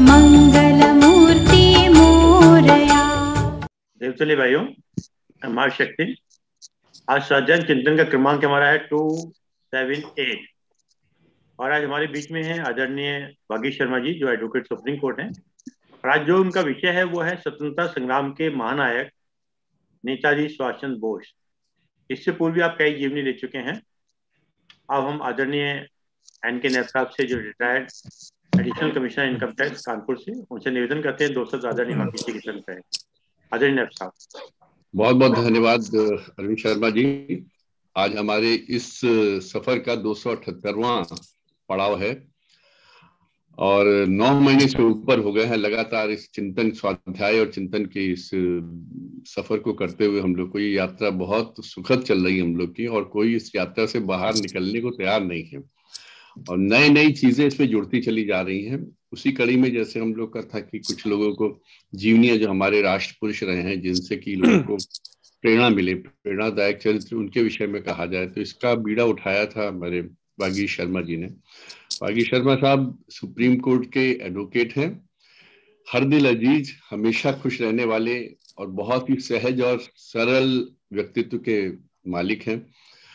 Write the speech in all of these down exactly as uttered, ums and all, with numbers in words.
मंगलमूर्ति मोरया। देवतुल्य भाइयों, माँ शक्ति, आज सज्जन चिंतन का क्रमांक हमारा है टू सेवन एट और आज हमारे बीच में है आदरणीय भागीश शर्मा जी, जो एडवोकेट सुप्रीम कोर्ट हैं। और आज जो उनका विषय है वो है स्वतंत्रता संग्राम के महानायक नेताजी सुभाष चंद्र बोस। इससे पूर्व भी आप कई जीवनी ले चुके हैं। अब हम आदरणीय एन के नैब साहब से, जो retired additional commissioner income tax Kanpur से, उनसे निवेदन करते हैं दो सौ आदरणीय भागीश जी की तरफ है। आदरणीय नैब साहब। बहुत बहुत धन्यवाद अरविंद शर्मा जी। आज हमारे इस सफर का दो सौ अठहत्तरवां पड़ाव है और नौ महीने से ऊपर हो गए हैं लगातार इस चिंतन स्वाध्याय और चिंतन के इस सफर को करते हुए। हम लोग को ये यात्रा बहुत सुखद चल रही है हम लोग की, और कोई इस यात्रा से बाहर निकलने को तैयार नहीं है और नई नई चीजें इसमें जुड़ती चली जा रही हैं। उसी कड़ी में जैसे हम लोग का था कि कुछ लोगों को जीवनीय जो हमारे राष्ट्र पुरुष रहे हैं, जिनसे कि लोगों को प्रेरणा मिले, प्रेरणादायक चरित्र, उनके विषय में कहा जाए, तो इसका बीड़ा उठाया था हमारे भागीश शर्मा जी ने। भागीश शर्मा साहब सुप्रीम कोर्ट के एडवोकेट हैं, हर दिल अजीज, हमेशा खुश रहने वाले और बहुत ही सहज और सरल व्यक्तित्व के मालिक हैं।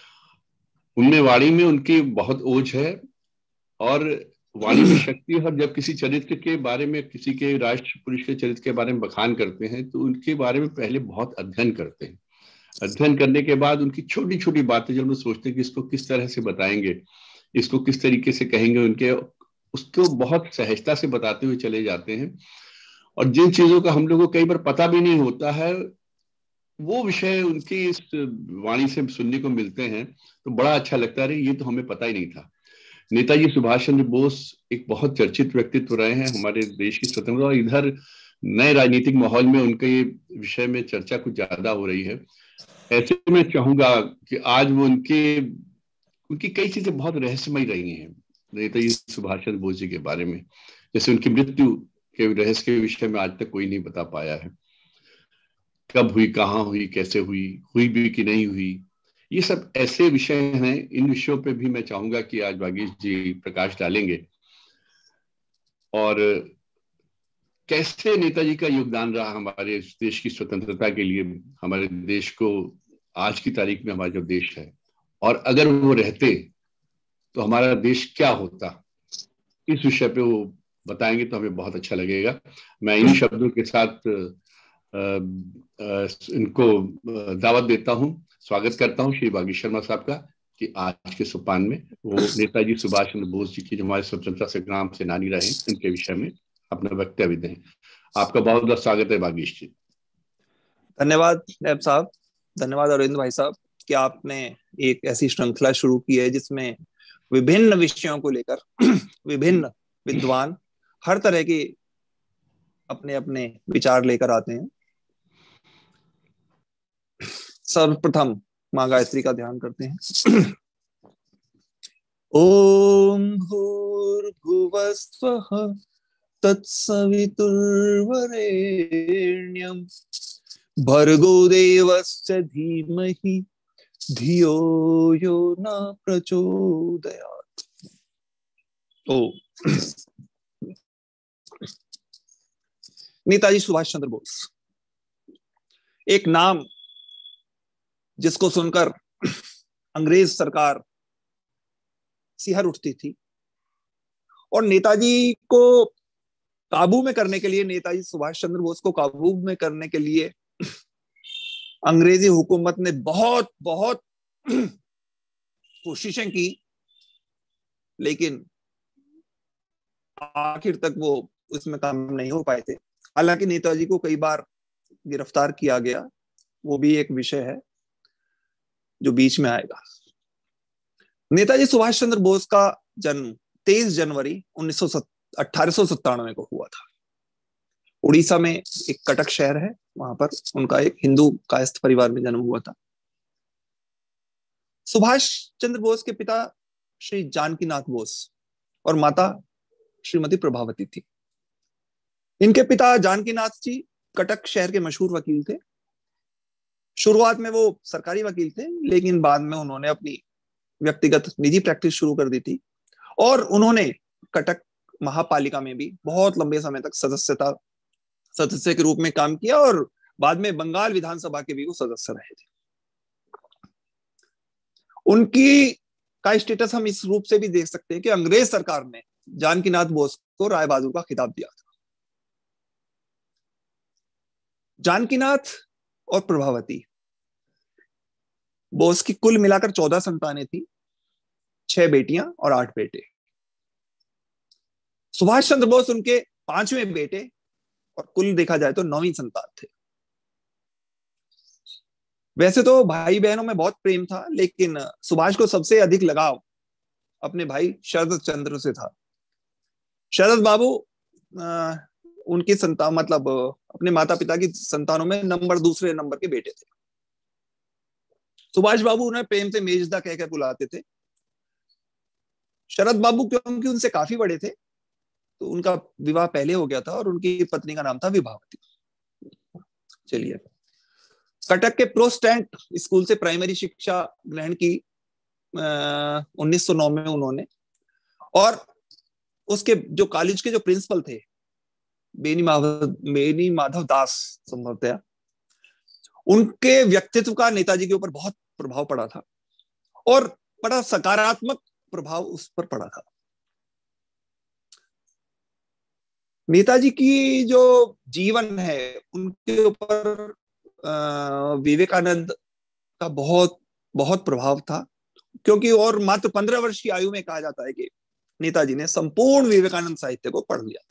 उनमें वाणी में उनकी बहुत ओज है और वाणी में शक्ति है। और जब किसी चरित्र के बारे में, किसी के राष्ट्र पुरुष के चरित्र के बारे में बखान करते हैं तो उनके बारे में पहले बहुत अध्ययन करते हैं। अध्ययन करने के बाद उनकी छोटी छोटी बातें जब हम सोचते हैं कि इसको किस तरह से बताएंगे, इसको किस तरीके से कहेंगे, उनके उसको बहुत सहजता से बताते हुए चले जाते हैं। और जिन चीजों का हम लोगों को कई बार पता भी नहीं होता है, वो विषय उनकी इस वाणी से सुनने को मिलते हैं तो बड़ा अच्छा लगता है। ये तो हमें पता ही नहीं था। नेताजी सुभाष चंद्र बोस एक बहुत चर्चित व्यक्तित्व रहे हैं हमारे देश की स्वतंत्रता, और इधर नए राजनीतिक माहौल में उनके विषय में चर्चा कुछ ज्यादा हो रही है। ऐसे में चाहूंगा कि आज वो उनके उनकी कई चीजें बहुत रहस्यमय रही हैं नेताजी सुभाष चंद्र बोस जी के बारे में। जैसे उनकी मृत्यु के रहस्य के विषय में आज तक कोई नहीं बता पाया है, कब हुई, कहाँ हुई, कैसे हुई, हुई भी कि नहीं हुई। ये सब ऐसे विषय हैं, इन विषयों पे भी मैं चाहूंगा कि आज भागीश जी प्रकाश डालेंगे और कैसे नेताजी का योगदान रहा हमारे देश की स्वतंत्रता के लिए, हमारे देश को आज की तारीख में हमारा जो देश है, और अगर वो रहते तो हमारा देश क्या होता, इस विषय पे वो बताएंगे तो हमें बहुत अच्छा लगेगा। मैं इन शब्दों के साथ आ, आ, इनको दावत देता हूं, स्वागत करता हूं श्री भागीश शर्मा साहब का कि आज के सोपान में वो नेताजी सुभाष चंद्र बोस जी की जो हमारे स्वतंत्रता संग्राम सेनानी रहे, उनके विषय में अपना वक्तव्य दें। आपका बहुत बहुत स्वागत है भागीश जी। धन्यवाद नैब साहब, धन्यवाद अरविंद भाई साहब कि आपने एक ऐसी श्रृंखला शुरू की है जिसमें विभिन्न विषयों को लेकर विभिन्न विद्वान हर तरह के अपने अपने विचार लेकर आते हैं। सर्वप्रथम मां गायत्री का ध्यान करते हैं। ओम भूर्भुवस्वः तत्सवितुर्वरेण्यं भर्गो देवस्य धीमहि धियो यो न प्रचोदयात्। ओ नेताजी सुभाष चंद्र बोस, एक नाम जिसको सुनकर अंग्रेज सरकार सिहर उठती थी और नेताजी को काबू में करने के लिए, नेताजी सुभाष चंद्र बोस को काबू में करने के लिए अंग्रेजी हुकूमत ने बहुत बहुत कोशिशें की, लेकिन आखिर तक वो उसमें कामयाब नहीं हो पाए थे। हालांकि नेताजी को कई बार गिरफ्तार किया गया, वो भी एक विषय है जो बीच में आएगा। नेताजी सुभाष चंद्र बोस का जन्म तेईस जनवरी उन्नीस सौ अठारह सौ सत्तानवे को हुआ था। उड़ीसा में एक कटक शहर है, वहां पर उनका एक हिंदू कायस्थ परिवार में जन्म हुआ था। सुभाष चंद्र बोस के पिता श्री जानकीनाथ बोस और माता श्रीमती प्रभावती थी। इनके पिता जानकीनाथ जी कटक शहर के मशहूर वकील थे। शुरुआत में वो सरकारी वकील थे, लेकिन बाद में उन्होंने अपनी व्यक्तिगत निजी प्रैक्टिस शुरू कर दी थी और उन्होंने कटक महापालिका में भी बहुत लंबे समय तक सदस्यता सदस्य के रूप में काम किया और बाद में बंगाल विधानसभा के भी वो सदस्य रहे थे। उनकी का स्टेटस हम इस रूप से भी देख सकते हैं कि अंग्रेज सरकार ने जानकीनाथ बोस को राय बहादुर का खिताब दिया था। जानकीनाथ और प्रभावती बोस की कुल मिलाकर चौदह संतानें थी, छह बेटियां और आठ बेटे। सुभाष चंद्र बोस उनके पांचवें बेटे और कुल देखा जाए तो नौवीं संतान थे। वैसे तो भाई बहनों में बहुत प्रेम था, लेकिन सुभाष को सबसे अधिक लगाव अपने भाई शरद चंद्र से था। शरद बाबू आ, उनकी संतान मतलब अपने माता पिता की संतानों में नंबर दूसरे नंबर के बेटे थे। सुभाष बाबू उन्हें प्रेम से मेजदा कहकर बुलाते थे। शरद बाबू क्योंकि उनसे काफी बड़े थे तो उनका विवाह पहले हो गया था और उनकी पत्नी का नाम था विभावती। चलिए, कटक के प्रोस्टेंट स्कूल से प्राइमरी शिक्षा ग्रहण की उन्नीस सौ नौ में उन्होंने, और उसके जो कॉलेज के जो प्रिंसिपल थे बेनी माधव बेनी माधव दास संभवतः, उनके व्यक्तित्व का नेताजी के ऊपर बहुत प्रभाव पड़ा था और बड़ा सकारात्मक प्रभाव उस पर पड़ा था। नेताजी की जो जीवन है उनके ऊपर विवेकानंद का बहुत बहुत प्रभाव था, क्योंकि और मात्र पंद्रह वर्ष की आयु में कहा जाता है कि नेताजी ने संपूर्ण विवेकानंद साहित्य को पढ़ लिया था।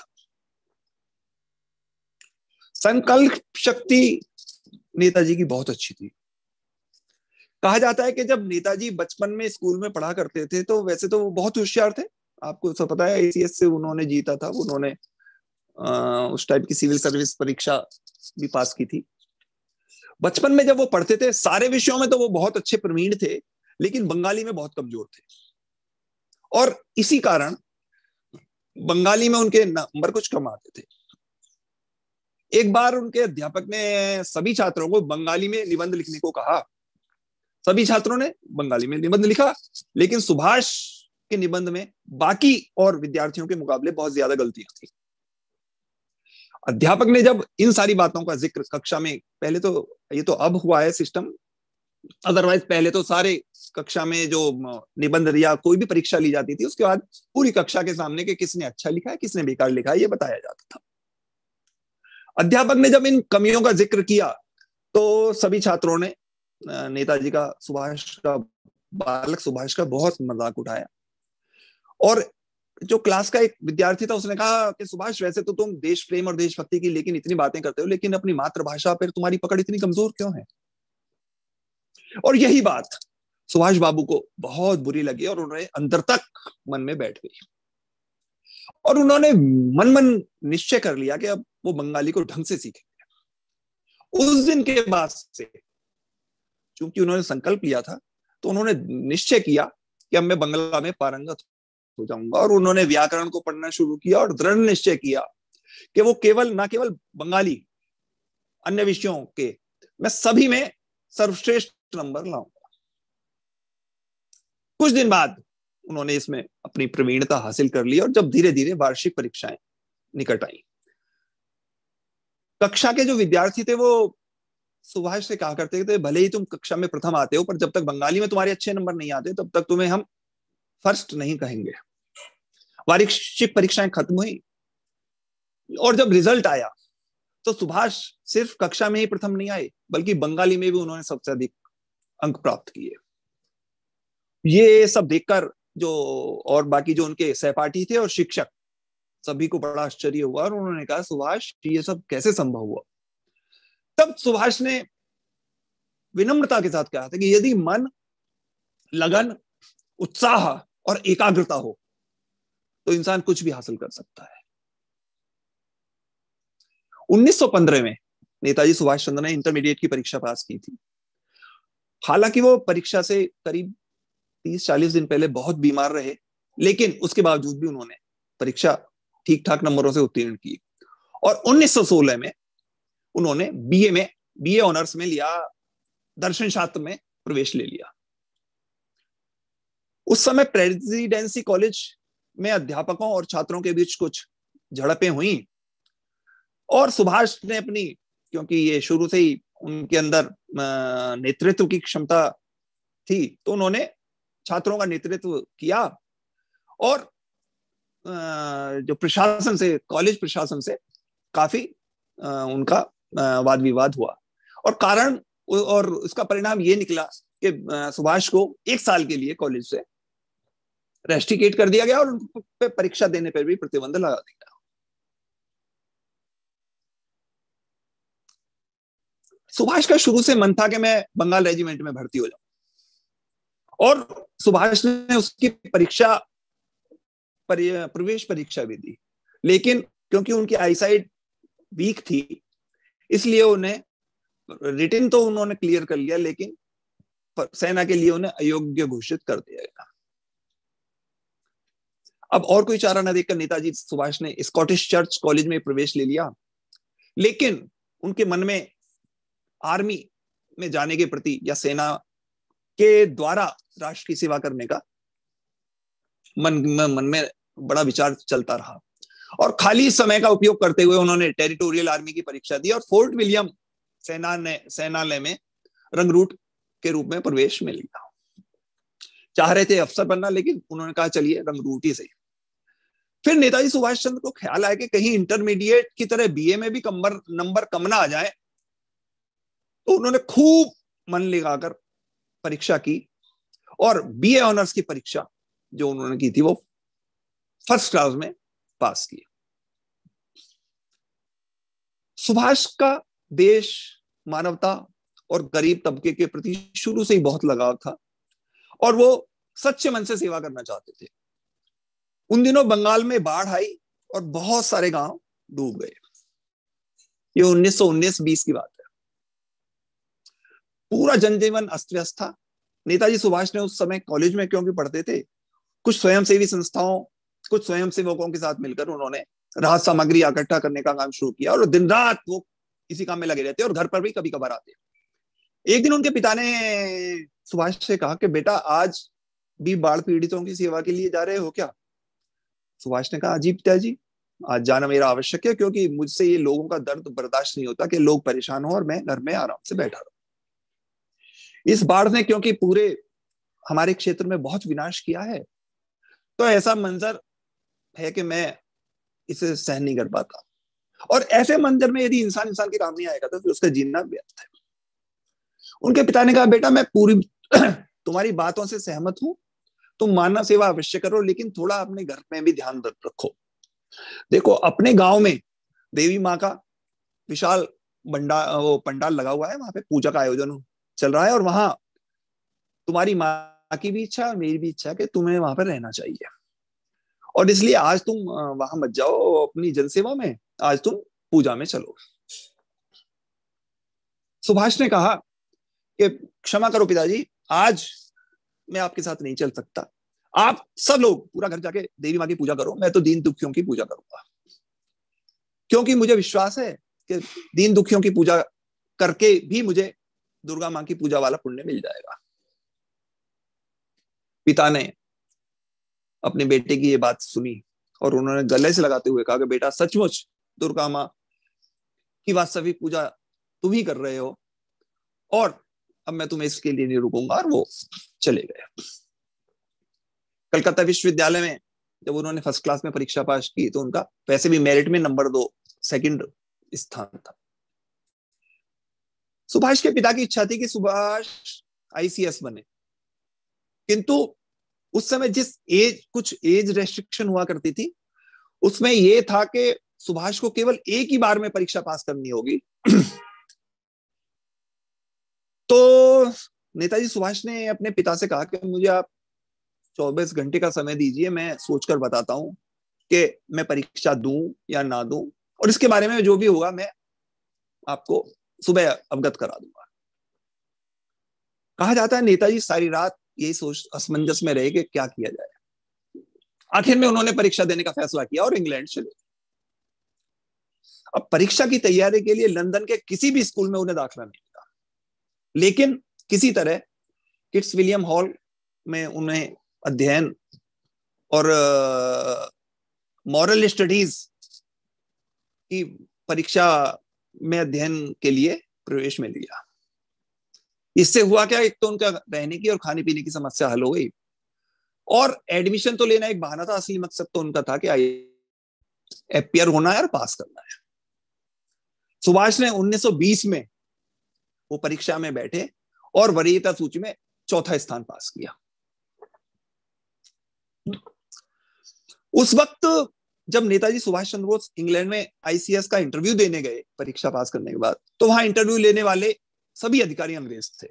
संकल्प शक्ति नेताजी की बहुत अच्छी थी। कहा जाता है कि जब नेताजी बचपन में स्कूल में पढ़ा करते थे तो वैसे तो वो बहुत होशियार थे, आपको सब पता है, एसीएस से उन्होंने जीता था, उन्होंने आ, उस टाइप की सिविल सर्विस परीक्षा भी पास की थी। बचपन में जब वो पढ़ते थे सारे विषयों में तो वो बहुत अच्छे प्रवीण थे, लेकिन बंगाली में बहुत कमजोर थे और इसी कारण बंगाली में उनके नंबर कुछ कम आते थे। एक बार उनके अध्यापक ने सभी छात्रों को बंगाली में निबंध लिखने को कहा। सभी छात्रों ने बंगाली में निबंध लिखा, लेकिन सुभाष के निबंध में बाकी और विद्यार्थियों के मुकाबले बहुत ज्यादा गलतियां थी। अध्यापक ने जब इन सारी बातों का जिक्र कक्षा में, पहले तो ये तो अब हुआ है सिस्टम, अदरवाइज पहले तो सारे कक्षा में जो निबंध या कोई भी परीक्षा ली जाती थी उसके बाद पूरी कक्षा के सामने के किसने अच्छा लिखा है किसने बेकार लिखा है ये बताया जाता था। अध्यापक ने जब इन कमियों का जिक्र किया तो सभी छात्रों ने नेताजी का, सुभाष का, बालक सुभाष का बहुत मजाक उठाया और जो क्लास का एक विद्यार्थी था उसने कहा कि सुभाष, वैसे तो तुम देश प्रेम और देशभक्ति की लेकिन इतनी बातें करते हो, लेकिन अपनी मातृभाषा पर तुम्हारी पकड़ इतनी कमजोर क्यों है? और यही बात सुभाष बाबू को बहुत बुरी लगी और उन्होंने अंदर तक मन में बैठ गई और उन्होंने मन मन निश्चय कर लिया कि अब वो बंगाली को ढंग से सीखेंगे। उस दिन के बाद से चूंकि उन्होंने संकल्प लिया था तो उन्होंने निश्चय किया कि अब मैं बंगला में पारंगत हो जाऊंगा और उन्होंने व्याकरण को पढ़ना शुरू किया और दृढ़ निश्चय किया कि वो केवल ना केवल बंगाली, अन्य विषयों के मैं सभी में सर्वश्रेष्ठ नंबर लाऊंगा। कुछ दिन बाद उन्होंने इसमें अपनी प्रवीणता हासिल कर ली और जब धीरे धीरे वार्षिक परीक्षाएं निकट आई, कक्षा के जो विद्यार्थी थे वो सुभाष से कहा करते थे, भले ही तुम कक्षा में प्रथम आते हो पर जब तक बंगाली में तुम्हारे अच्छे नंबर नहीं आते तब तक तुम्हें हम फर्स्ट नहीं कहेंगे। वार्षिक परीक्षाएं खत्म हुई और जब रिजल्ट आया तो सुभाष सिर्फ कक्षा में ही प्रथम नहीं आए बल्कि बंगाली में भी उन्होंने सबसे अधिक अंक प्राप्त किए। ये सब देखकर जो और बाकी जो उनके सहपाठी थे और शिक्षक, सभी को बड़ा आश्चर्य हुआ और उन्होंने कहा, सुभाष ये सब कैसे संभव हुआ? तब सुभाष ने विनम्रता के साथ कहा था कि यदि मन, लगन, उत्साह और एकाग्रता हो तो इंसान कुछ भी हासिल कर सकता है। उन्नीस सौ पंद्रह में नेताजी सुभाष चंद्र ने इंटरमीडिएट की परीक्षा पास की थी। हालांकि वो परीक्षा से करीब तीस चालीस दिन पहले बहुत बीमार रहे, लेकिन उसके बावजूद भी उन्होंने परीक्षा ठीक ठाक नंबरों से उत्तीर्ण की और उन्नीस सौ सोलह में उन्होंने बीए में बीए ऑनर्स में लिया, दर्शन शास्त्र में प्रवेश ले लिया। उस समय प्रेसिडेंसी कॉलेज में अध्यापकों और छात्रों के बीच कुछ झड़पें हुई और सुभाष ने अपनी, क्योंकि ये शुरू से ही उनके अंदर नेतृत्व की क्षमता थी, तो उन्होंने छात्रों का नेतृत्व किया और जो प्रशासन से, कॉलेज प्रशासन से काफी उनका वाद विवाद हुआ और कारण और इसका परिणाम ये निकला कि सुभाष को एक साल के लिए कॉलेज से रेस्ट्रिकेट कर दिया गया और उन पे परीक्षा देने पर भी प्रतिबंध लगा दिया। सुभाष का शुरू से मन था कि मैं बंगाल रेजिमेंट में भर्ती हो जाऊं और सुभाष ने उसकी परीक्षा, प्रवेश परीक्षा भी दी, लेकिन क्योंकि उनकी आईसाइट वीक थी इसलिए उन्हें, रिटन तो उन्होंने क्लियर कर लिया लेकिन सेना के लिए उन्हें अयोग्य घोषित कर दिया गया। अब और कोई चारा न देखकर नेताजी सुभाष ने स्कॉटिश चर्च कॉलेज में प्रवेश ले लिया, लेकिन उनके मन में आर्मी में जाने के प्रति या सेना के द्वारा राष्ट्र की सेवा करने का मन मन में बड़ा विचार चलता रहा और खाली समय का उपयोग करते हुए उन्होंने टेरिटोरियल आर्मी की परीक्षा दी और फोर्ट विलियम सेना ने सेनालय में रंगरूट के रूप में प्रवेश मिल गया। चाह रहे थे अफसर बनना, लेकिन उन्होंने कहा चलिए रंगरूट ही सही। फिर नेताजी सुभाष चंद्र को ख्याल आया कि कहीं इंटरमीडिएट की तरह बीए में भी कम्बर नंबर कम ना आ जाए, तो उन्होंने खूब मन लगाकर परीक्षा की और बीए ऑनर्स की परीक्षा जो उन्होंने की थी वो फर्स्ट क्लास में पास की। सुभाष का देश, मानवता और गरीब तबके के प्रति शुरू से ही बहुत लगाव था और वो सच्चे मन से सेवा करना चाहते थे। उन दिनों बंगाल में बाढ़ आई और बहुत सारे गांव डूब गए। ये उन्नीस सौ उन्नीस बीस की बात है। पूरा जनजीवन अस्त व्यस्त था। नेताजी सुभाष ने उस समय कॉलेज में, क्योंकि पढ़ते थे, कुछ स्वयंसेवी संस्थाओं, कुछ स्वयंसेवकों के साथ मिलकर उन्होंने राहत सामग्री इकट्ठा करने का काम शुरू किया और दिन रात वो इसी काम में लगे रहते और घर पर भी कभी कभार आते। एक दिन उनके पिता ने सुभाष से कहा कि बेटा आज भी बाढ़ पीड़ितों की सेवा के लिए जा रहे हो क्या? सुभाष ने कहा जी पिताजी, आज जाना मेरा आवश्यक है, क्योंकि मुझसे ये लोगों का दर्द बर्दाश्त नहीं होता कि लोग परेशान हो और मैं घर में आराम से बैठा रहूं। इस बाढ़ ने क्योंकि पूरे हमारे क्षेत्र में बहुत विनाश किया है, तो ऐसा मंजर है कि मैं इसे सहन नहीं कर पाता और ऐसे मंजर में यदि इंसान इंसान के काम नहीं आएगा तो फिर उसका जीना व्यर्थ है। उनके पिता ने कहा बेटा मैं पूरी तुम्हारी बातों से सहमत हूं, तुम मानव सेवा अवश्य करो, लेकिन थोड़ा अपने घर में भी ध्यान रखो। देखो अपने गांव में देवी माँ का विशाल बंडा वो पंडाल लगा हुआ है, वहां पे पूजा का आयोजन चल रहा है और वहां तुम्हारी माँ की भी इच्छा है, मेरी भी इच्छा है कि तुम्हें वहां पर रहना चाहिए और इसलिए आज तुम वहां मत जाओ अपनी जनसेवा में, आज तुम पूजा में चलो। सुभाष ने कहा कि क्षमा करो पिताजी, आज मैं आपके साथ नहीं चल सकता, आप सब लोग पूरा घर जाके देवी माँ की पूजा करो, मैं तो दीन दुखियों की पूजा करूंगा, क्योंकि मुझे विश्वास है कि दीन दुखियों की पूजा करके भी मुझे दुर्गा माँ की पूजा वाला पुण्य मिल जाएगा। पिता ने अपने बेटे की ये बात सुनी और उन्होंने गले से लगाते हुए कहा कि बेटा सचमुच दुर्गा माँ की वास्तविक पूजा तुम ही कर रहे हो और अब मैं तुम्हें इसके लिए नहीं रुकूंगा, और वो चले गए। कलकत्ता विश्वविद्यालय में जब उन्होंने फर्स्ट क्लास में परीक्षा पास की तो उनका वैसे भी मेरिट में नंबर दो सेकंड स्थान था। सुभाष के पिता की इच्छा थी कि सुभाष आईसीएस बने, किंतु उस समय जिस एज कुछ एज रेस्ट्रिक्शन हुआ करती थी उसमें यह था कि सुभाष को केवल एक ही बार में परीक्षा पास करनी होगी। तो नेताजी सुभाष ने अपने पिता से कहा कि मुझे आप चौबीस घंटे का समय दीजिए, मैं सोचकर बताता हूं कि मैं परीक्षा दूं या ना दूं, और इसके बारे में जो भी होगा मैं आपको सुबह अवगत करा दूंगा। कहा जाता है नेताजी सारी रात यही सोच असमंजस में रहे कि क्या किया जाए। आखिर में उन्होंने परीक्षा देने का फैसला किया और इंग्लैंड चले। अब परीक्षा की तैयारी के लिए लंदन के किसी भी स्कूल में उन्हें दाखिला नहीं मिला, लेकिन किसी तरह किट्स विलियम हॉल में उन्हें अध्ययन और मॉरल स्टडीज की परीक्षा में अध्ययन के लिए प्रवेश मिल गया। इससे हुआ क्या, एक तो उनका रहने की और खाने पीने की समस्या हल हो गई, और एडमिशन तो लेना एक बहाना था, असली मकसद तो उनका था कि अपियर होना है और पास करना है। सुभाष ने उन्नीस सौ बीस में वो परीक्षा में बैठे और वरीयता सूची में चौथा स्थान पास किया। उस वक्त जब नेताजी सुभाष चंद्र बोस इंग्लैंड में आईसीएस का इंटरव्यू देने गए परीक्षा पास करने के बाद, तो वहां इंटरव्यू लेने वाले सभी अधिकारी अंग्रेज थे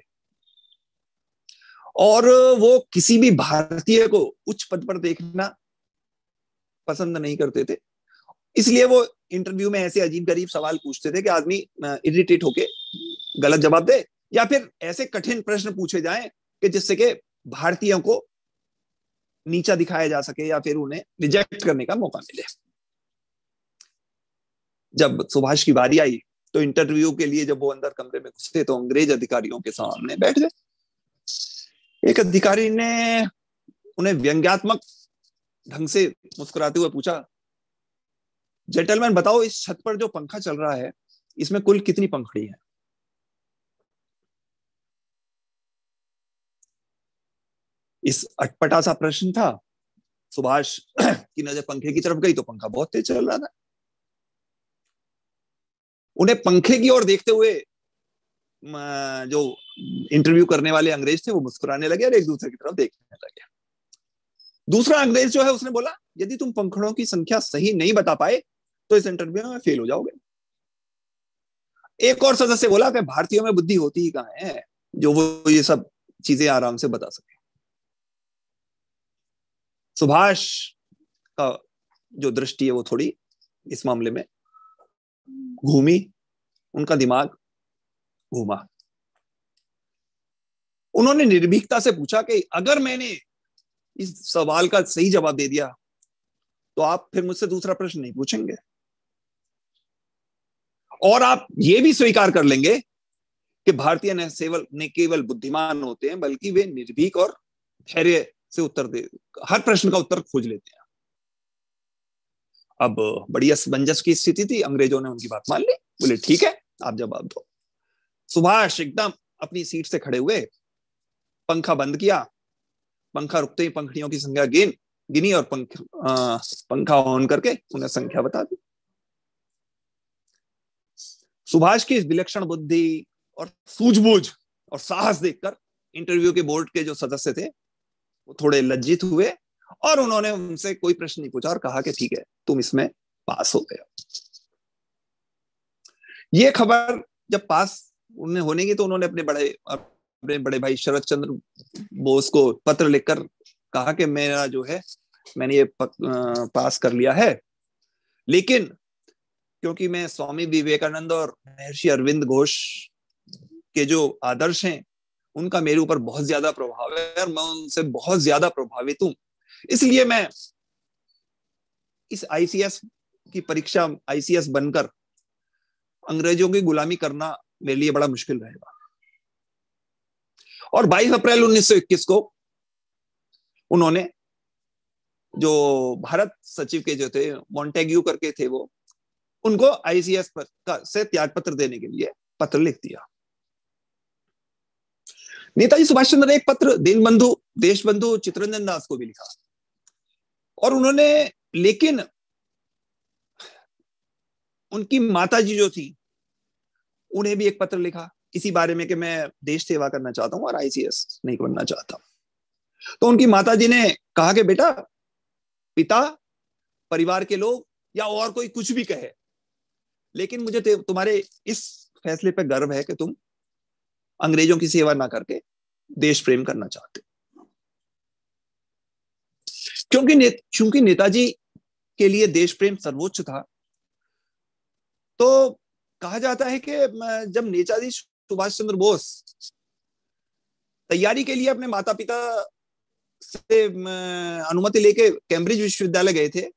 और वो किसी भी भारतीय को उच्च पद पर देखना पसंद नहीं करते थे। इसलिए वो इंटरव्यू में ऐसे अजीब गरीब सवाल पूछते थे कि आदमी इरिटेट होके गलत जवाब दे, या फिर ऐसे कठिन प्रश्न पूछे जाएं कि जिससे कि भारतीयों को नीचा दिखाया जा सके या फिर उन्हें रिजेक्ट करने का मौका मिले। जब सुभाष की बारी आई तो इंटरव्यू के लिए जब वो अंदर कमरे में घुसे तो अंग्रेज अधिकारियों के सामने बैठ गए। एक अधिकारी ने उन्हें व्यंग्यात्मक ढंग से मुस्कुराते हुए पूछा, जेंटलमैन बताओ, इस छत पर जो पंखा चल रहा है इसमें कुल कितनी पंखुड़ी है? इस अटपटा सा प्रश्न था। सुभाष की नजर पंखे की तरफ गई तो पंखा बहुत तेज चल रहा था। उन्हें पंखे की ओर देखते हुए जो इंटरव्यू करने वाले अंग्रेज थे वो मुस्कुराने लगे और एक दूसरे की तरफ देखने लगे। दूसरा अंग्रेज जो है उसने बोला, यदि तुम पंखड़ों की संख्या सही नहीं बता पाए तो इस इंटरव्यू में फेल हो जाओगे। एक और सदस्य बोला कि भारतीयों में बुद्धि होती ही कहां है जो वो ये सब चीजें आराम से बता सके। सुभाष का जो दृष्टि है वो थोड़ी इस मामले में घूमी, उनका दिमाग घूमा। उन्होंने निर्भीकता से पूछा कि अगर मैंने इस सवाल का सही जवाब दे दिया तो आप फिर मुझसे दूसरा प्रश्न नहीं पूछेंगे और आप ये भी स्वीकार कर लेंगे कि भारतीय न केवल न केवल बुद्धिमान होते हैं बल्कि वे निर्भीक और धैर्य से उत्तर दे हर प्रश्न का उत्तर खोज लेते हैं। अब बड़ी असमंजस की स्थिति थी। अंग्रेजों ने उनकी बात मान ली, बोले ठीक है आप जवाब दो। सुभाष एकदम अपनी सीट से खड़े हुए, पंखा बंद किया, पंखा रुकते ही पंखड़ियों की संख्या गिन गिनी और पंख आ, पंखा ऑन करके उन्हें संख्या बता दी। सुभाष की विलक्षण बुद्धि और सूझबूझ और साहस देखकर इंटरव्यू के बोर्ड के जो सदस्य थे वो थोड़े लज्जित हुए और उन्होंने उनसे कोई प्रश्न नहीं पूछा और कहा कि ठीक है तुम इसमें पास हो गए। ये खबर जब पास उन्हें होने की तो उन्होंने अपने बड़े अपने बड़े भाई शरद चंद्र बोस को पत्र लिखकर कहा कि मेरा जो है मैंने ये पास कर लिया है, लेकिन क्योंकि मैं स्वामी विवेकानंद और महर्षि अरविंद घोष के जो आदर्श हैं उनका मेरे ऊपर बहुत ज्यादा प्रभाव है और मैं उनसे बहुत ज्यादा प्रभावित हूं, इसलिए मैं इस आईसीएस की परीक्षा आईसीएस बनकर अंग्रेजों की गुलामी करना मेरे लिए बड़ा मुश्किल रहेगा। और बाईस अप्रैल उन्नीस सौ इक्कीस को उन्होंने जो भारत सचिव के जो थे मॉन्टेग्यू करके थे वो उनको आईसीएस का से त्याग पत्र देने के लिए पत्र लिख दिया। नेताजी सुभाष चंद्र ने एक पत्र दीनबंधु देशबंधु चित्तरंजन दास को भी लिखा और उन्होंने लेकिन उनकी माताजी जो थी उन्हें भी एक पत्र लिखा इसी बारे में कि मैं देश सेवा करना चाहता हूं और आईसीएस नहीं बनना चाहता। तो उनकी माताजी ने कहा कि बेटा, पिता, परिवार के लोग या और कोई कुछ भी कहे, लेकिन मुझे तुम्हारे इस फैसले पर गर्व है कि तुम अंग्रेजों की सेवा ना करके देश प्रेम करना चाहते। क्योंकि ने, चूंकि नेताजी के लिए देश प्रेम सर्वोच्च था, तो कहा जाता है कि जब नेताजी सुभाष चंद्र बोस तैयारी के लिए अपने माता पिता से अनुमति लेके कैम्ब्रिज विश्वविद्यालय गए थे,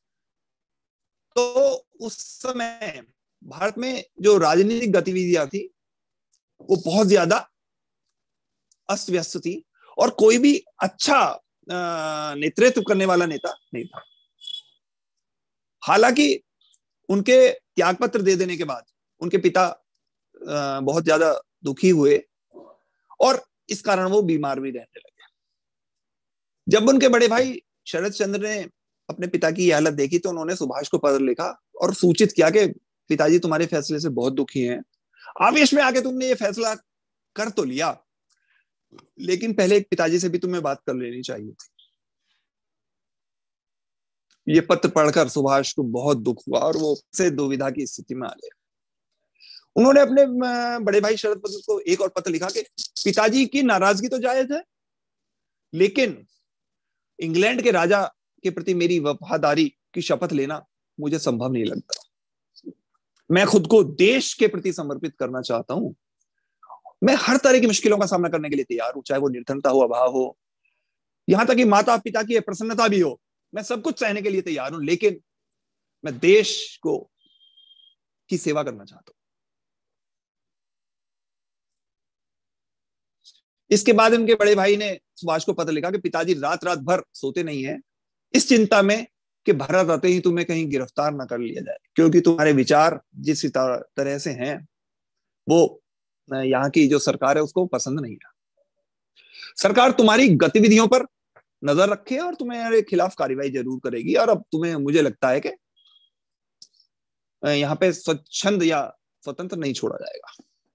तो उस समय भारत में जो राजनीतिक गतिविधियां थी वो बहुत ज्यादा अस्त व्यस्त थी और कोई भी अच्छा नेतृत्व करने वाला नेता नहीं था। हालांकि उनके त्यागपत्र दे देने के बाद उनके पिता बहुत ज्यादा दुखी हुए और इस कारण वो बीमार भी रहने लगे। जब उनके बड़े भाई शरद चंद्र ने अपने पिता की हालत देखी तो उन्होंने सुभाष को पत्र लिखा और सूचित किया कि पिताजी तुम्हारे फैसले से बहुत दुखी हैं। आवेश में आके तुमने ये फैसला कर तो लिया, लेकिन पहले पिताजी से भी तुम्हें बात कर लेनी चाहिए थी। ये पत्र पढ़कर सुभाष को बहुत दुख हुआ और वो से दुविधा की स्थिति में आ गए। उन्होंने अपने बड़े भाई शरद चंद्र को एक और पत्र लिखा कि पिताजी की नाराजगी तो जायज है, लेकिन इंग्लैंड के राजा के प्रति मेरी वफादारी की शपथ लेना मुझे संभव नहीं लगता। मैं खुद को देश के प्रति समर्पित करना चाहता हूं। मैं हर तरह की मुश्किलों का सामना करने के लिए तैयार हूं, चाहे वो निर्धनता हो, अभाव हो, यहां तक कि माता पिता की प्रसन्नता भी हो। मैं सब कुछ सहने के लिए तैयार हूं, लेकिन मैं देश को की सेवा करना चाहता हूं। इसके बाद उनके बड़े भाई ने सुभाष को पत्र लिखा कि पिताजी रात रात भर सोते नहीं है इस चिंता में कि भारत आते ही तुम्हें कहीं गिरफ्तार ना कर लिया जाए, क्योंकि तुम्हारे विचार जिस तरह से हैं वो यहाँ की जो सरकार है उसको पसंद नहीं है। सरकार तुम्हारी गतिविधियों पर नजर रखे और तुम्हारे खिलाफ कार्रवाई जरूर करेगी, और अब तुम्हें मुझे लगता है कि यहाँ पे स्वच्छंद या स्वतंत्र नहीं छोड़ा जाएगा।